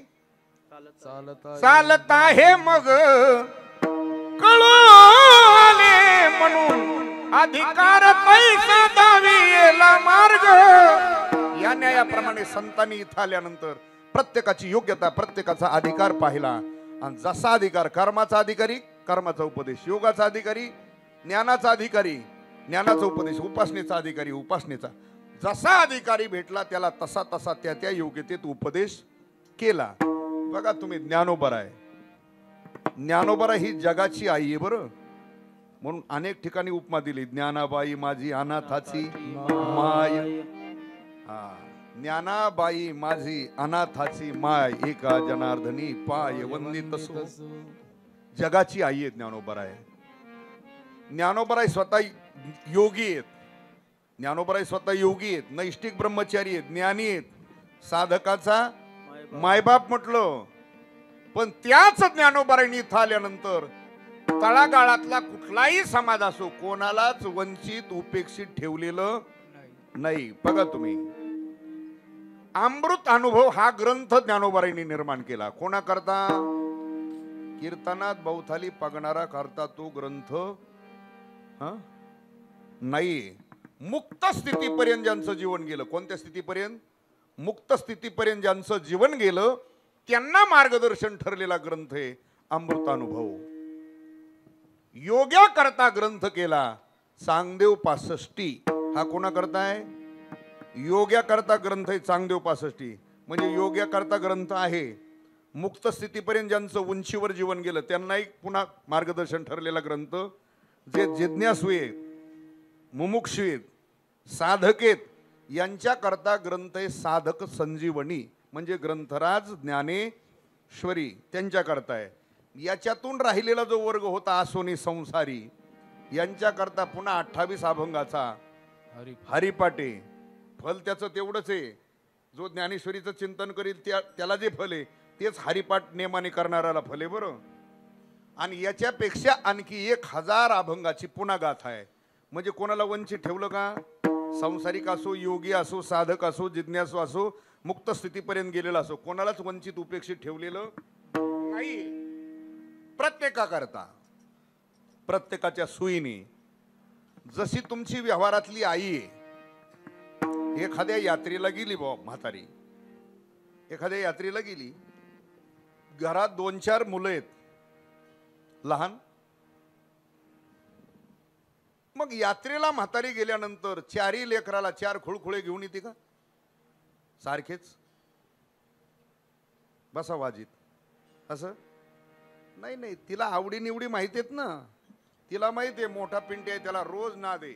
A: चालत आहे मग कळू आले म्हणून अधिकार पैसा दावियेला मार्ग. या न्यायाप्रमाणे संतांनी इथं आल्यानंतर प्रत्येकाची योग्यता, प्रत्येकाचा अधिकार पाहिला, आणि जसा अधिकार कर्माचा अधिकारी कर्माचा उपदेश, योगाचा अधिकारी ज्ञानाचा अधिकारी ज्ञानाचा उपदेश, उपासनेचा अधिकारी उपासनेचा, जसा अधिकारी भेटला त्याला तसा तसा त्या त्या योग्यतेत उपदेश केला. बघा तुम्ही ज्ञानोबराय, ज्ञानोबराय ही जगाची आई आहे बरं, म्हणून अनेक ठिकाणी उपमा दिली. ज्ञानाबाई माझी अनाथाची माय. हा, ज्ञानाबाई माझी अनाथाची माय, एका जनार्दनी पाय वंदित सो. जगाची आई आहे ज्ञानोबराय. ज्ञानोबराय स्वतः योगी आहेत. ज्ञानोबराय स्वतः योगी आहेत, नैष्टिक ब्रह्मचारी आहेत, ज्ञानी आहेत, साधकाचा मायबाप म्हटलं. पण त्याच ज्ञानोबरायनी इथं आल्यानंतर तळागाळातला कुठलाही समाज असो कोणालाच वंचित उपेक्षित ठेवलेलं नाही. बघा तुम्ही, अमृत अनुभव हा ग्रंथ ज्ञानोबरायनी निर्माण केला. कोणाकरता? कीर्तनात बहुथाली पगणारा करता तो ग्रंथ हा नाही. मुक्त स्थितीपर्यंत ज्यांचं जीवन गेलं, कोणत्या स्थितीपर्यंत? मुक्त स्थितीपर्यंत ज्यांचं जीवन गेलं त्यांना मार्गदर्शन ठरलेला ग्रंथ आहे अमृतानुभव. योग्या करता ग्रंथ केला चांगदेव पासष्टी. हा कोणा करता आहे? योग्या करता ग्रंथ आहे चांगदेव पासष्टी. म्हणजे योग्या करता ग्रंथ आहे. मुक्त स्थितीपर्यंत ज्यांचं उंचीवर जीवन गेलं त्यांनाही पुन्हा मार्गदर्शन ठरलेला ग्रंथ. जे जिज्ञासू आहेत, मुमुक्षु आहेत, साधक आहेत यांच्या करता ग्रंथ आहे साधक संजीवनी. म्हणजे ग्रंथराज ज्ञानेश्वरी त्यांच्या करता आहे. याच्यातून राहिलेला जो वर्ग होता आसोनी संसारी यांच्या करता पुन्हा अठ्ठावीस अभंगाचा
B: हरी
A: हरिपाटे. फल त्याचं तेवढंच आहे. जो ज्ञानेश्वरीचं चिंतन करील त्या त्याला जे फल आहे तेच हरिपाठ नेमाने करणाऱ्याला फल आहे. बरं, आणि याच्यापेक्षा आणखी एक हजार अभंगाची पुन्हा गाथा आहे. म्हणजे कोणाला वंचित ठेवलं का? संसारिक असो, योगी असो, साधक असो, जिज्ञासू असो, मुक्त स्थितीपर्यंत गेलेला असो, कोणालाच वंचित उपेक्षित ठेवलेलं नाही. प्रत्येकाकरता, प्रत्येकाच्या सोयीने. जशी तुमची व्यवहारातली आई आहे. एखाद्या यात्रेला गेली बा म्हातारी, एखाद्या यात्रेला गेली, घरात दोन चार मुलं आहेत लहान. मग यात्रेला म्हातारी गेल्यानंतर चारही लेकराला चार खुळखुळे घेऊन येते का? सारखेच बसा वाजीत असं नाही. नाही, तिला आवडी निवडी माहिती आहेत ना. तिला माहिती आहे मोठा पिंटी आहे त्याला रोज ना दे.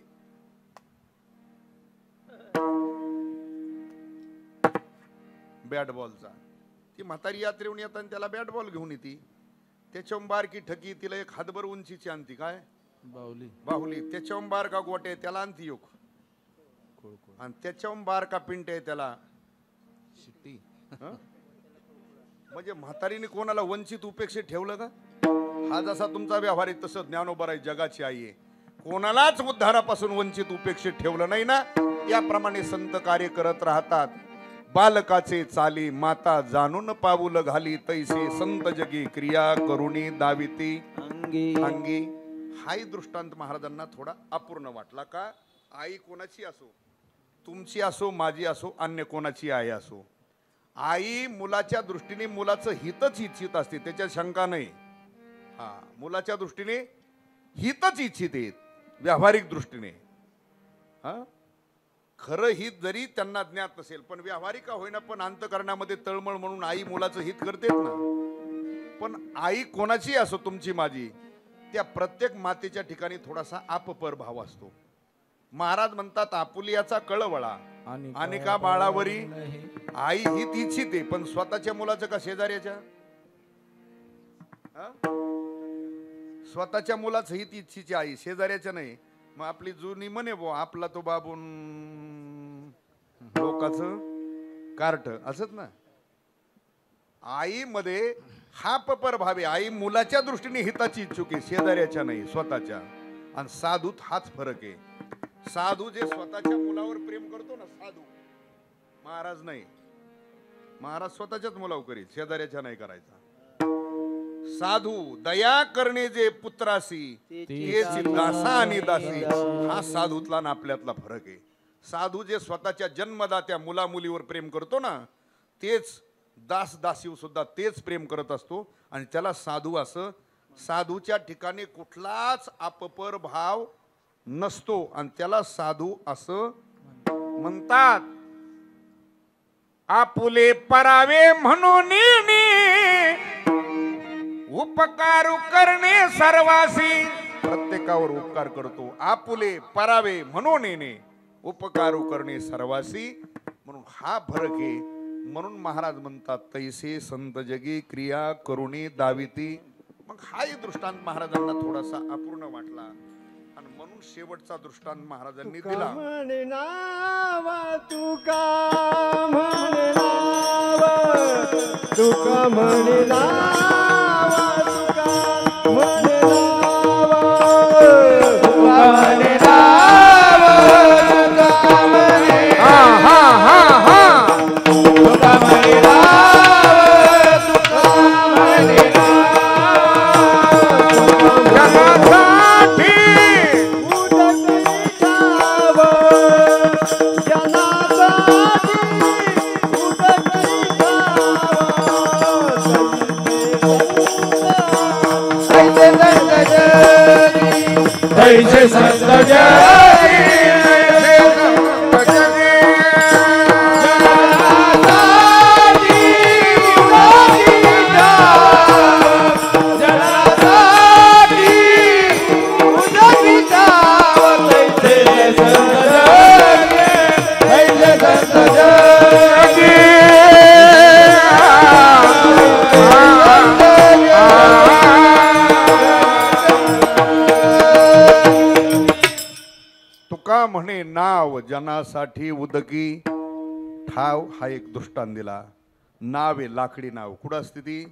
A: बॅट बॉलचा. ती म्हातारी यात्रेहून येताना त्याला बॅट बॉल घेऊन येते. त्याच्याहून बारकी ठकी तिला एक हातभर उंचीची आणती. काय?
B: बाहुली.
A: बाहुली. त्याच्याहून बारका गोटे त्याला आणती योग. आणि त्याच्याहून बारका पिंट आहे त्याला
B: शिट्टी.
A: म्हणजे म्हातारीने कोणाला वंचित उपेक्षित ठेवलं का? हा जसा तुमचा व्यवहार आहे तसं ज्ञानोबराय जगाची आई आहे. कोणालाच उद्धारापासून वंचित उपेक्षित ठेवलं नाही ना. याप्रमाणे संत कार्य करत राहतात. बालकाचे चाली माता जाणून पाऊल घाली तैसे संत जगी क्रिया करुणी दाविती
B: अंगी
A: अंगी. हाही दृष्टांत महाराजांना थोडा अपूर्ण वाटला का? आई कोणाची असो, तुमची असो, माझी असो, अन्य कोणाची आई असो, आई मुलाच्या दृष्टीने मुलाचं हितच इच्छित असते, त्याच्यात शंका नाही. हा, मुलाच्या दृष्टीने हितच इच्छित आहेत व्यावहारिक दृष्टीने. हा, खरं हित जरी त्यांना ज्ञात नसेल पण व्यावहारिक होईना पण अंतकरणामध्ये तळमळ म्हणून आई मुलाचं हित करतेच ना. पण आई कोणाची असो, तुमची माझी, त्या प्रत्येक मातेच्या ठिकाणी थोडासा आपपर भाव असतो. महाराज म्हणतात आपुलियाचा कळवळा आणि का बाळावरी. आई हित इच्छिते पण स्वतःच्या मुलाचं का शेजाऱ्याच्या? स्वतःच्या मुलाचं हित इच्छिची आई, शेजाऱ्याच्या नाही. मग आपली जुनी म्हणे बो आपला तो बाबून लोकांचं कार्ट असत ना. आई मध्ये हा पपर भावे. आई मुलाच्या दृष्टीने हिताची इच्छुक आहे, शेजाऱ्याच्या नाही, स्वतःच्या. आणि साधूत हाच फरक आहे. साधू जे स्वतःच्या मुलावर प्रेम करतो ना, साधू. महाराज नाही, महाराज स्वतःच्याच मुलावर करील, शेजाऱ्याच्या नाही करायचा. साधू दया करणे जे पुत्रासी तेच दासा आणि दासी. हा साधूतला ना आपल्यातला फरक आहे. साधू जे स्वतःच्या जन्मदात्या मुला मुलीवर प्रेम करतो ना, तेच दास दासीवर सुद्धा तेच प्रेम करत असतो आणि त्याला साधू असं. साधूच्या ठिकाणी कुठलाच अपपर भाव नसतो आणि त्याला साधू असं म्हणतात. आपुले परावे म्हणून उपकार करणे सर्वासी. प्रत्येकावर उपकार करतो. आपुले परावे म्हणून येणे उपकार करणे सर्वासी. म्हणून हा फरक आहे. म्हणून महाराज म्हणतात तैसे संत जगी क्रिया करुणी दाविती मग हाही दृष्टांत महाराजांना थोडासा अपूर्ण वाटला आणि म्हणून शेवटचा दृष्टांत महाराजांनी दिला.
C: म्हणे नाव तुका म्हणे नाव तुका म्हणे नाव तुका म्हणे नाव तुका म्हणे नाव तुका म्हणे
A: हा हा हा हा
C: तुका म्हणे नाव तुका म्हणे
A: जगासाठी
C: ऐसे संत जगी
A: तुका म्हणे नाव जनासाठी उदकी ठाव हा एक दृष्टांत दिला. नाव आहे लाकडी नाव. कुठं असते ती?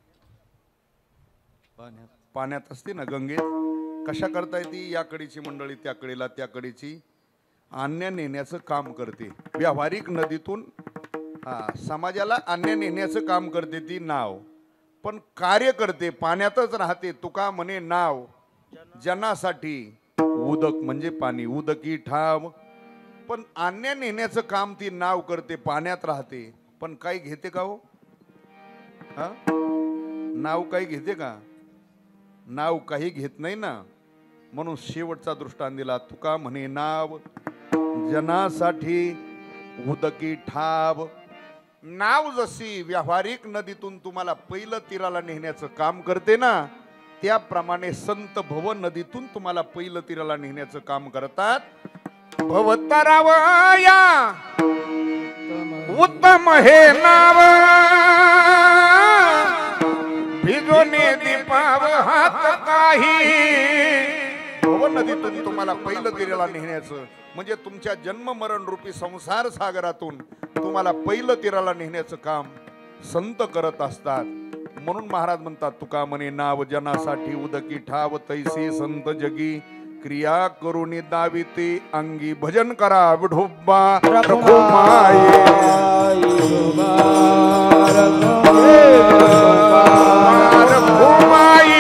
B: पाण्यात
A: पाण्यात असते ना, गंगेत. कशा करता येते? या कडेची मंडळी त्या कडेला, त्या कडेची अन्य नेण्याचं काम करते. व्यावहारिक नदीतून हा समाजाला अन्य नेण्याचं काम करते ती नाव. पण कार्य करते पाण्यातच राहते. तुका म्हणे नाव जनासाठी उदक म्हणजे पाणी, उदकी ठाव. पण अन्य नेण्याचं काम ती नाव करते, पाण्यात राहते. पण काही घेते का हो? हा नाव काही घेते का? नाव काही घेत नाही ना. म्हणून शेवटचा दृष्टांत दिला. तुका म्हणे नाव जनासाठी उदकी ठाव. नाव जशी व्यावहारिक नदीतून तुम्हाला पहिलं तीराला नेण्याचं काम करते ना, त्याप्रमाणे संत भव नदीतून तुम्हाला पहिलं तीराला नेण्याचं काम करतात. भवतारावया उत्तम हे नाव भिजोने दीपाव हात काही. भव नदीतून तुम्हाला पहिलं तीराला नेण्याचं म्हणजे तुमच्या जन्म मरण रूपी संसार सागरातून तुम्हाला पहिलं तीराला नेण्याचं काम संत करत असतात. म्हणून महाराज म्हणतात तुका म्हणे नाव जनासाठी उदकी ठाव तैसे संत जगी क्रिया करून दाविते अंगी. भजन करा विठोबा रखुमाई रखुमाई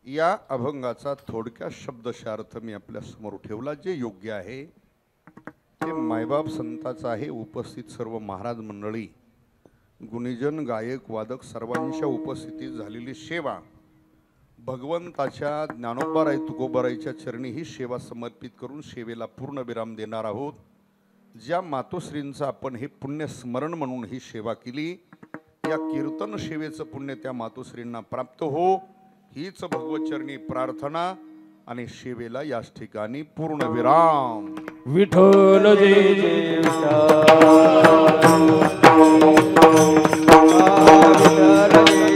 A: या अभंगाचा थोडक्यात शब्दशार्थ मी आपल्या समोर ठेवला, जे योग्य आहे ते मायबाप संताचा आहे. उपस्थित सर्व महाराज मंडळी, गुणीजन, गायक, वादक सर्वांच्या उपस्थितीत झालेली सेवा भगवंताच्या ज्ञानोबाराय तुकोबारायच्या चरणी ही सेवा समर्पित करून सेवेला पूर्ण विराम देणार आहोत. ज्या मातोश्रींचं आपण हे पुण्य स्मरण म्हणून ही सेवा केली, या कीर्तन सेवेचं पुण्य त्या मातोश्रींना प्राप्त हो, हीच भगवतचरणी प्रार्थना. आणि सेवेला याच ठिकाणी पूर्ण विराम.
C: विठ्ठल जय जय विठ्ठल. विठ्ठल जय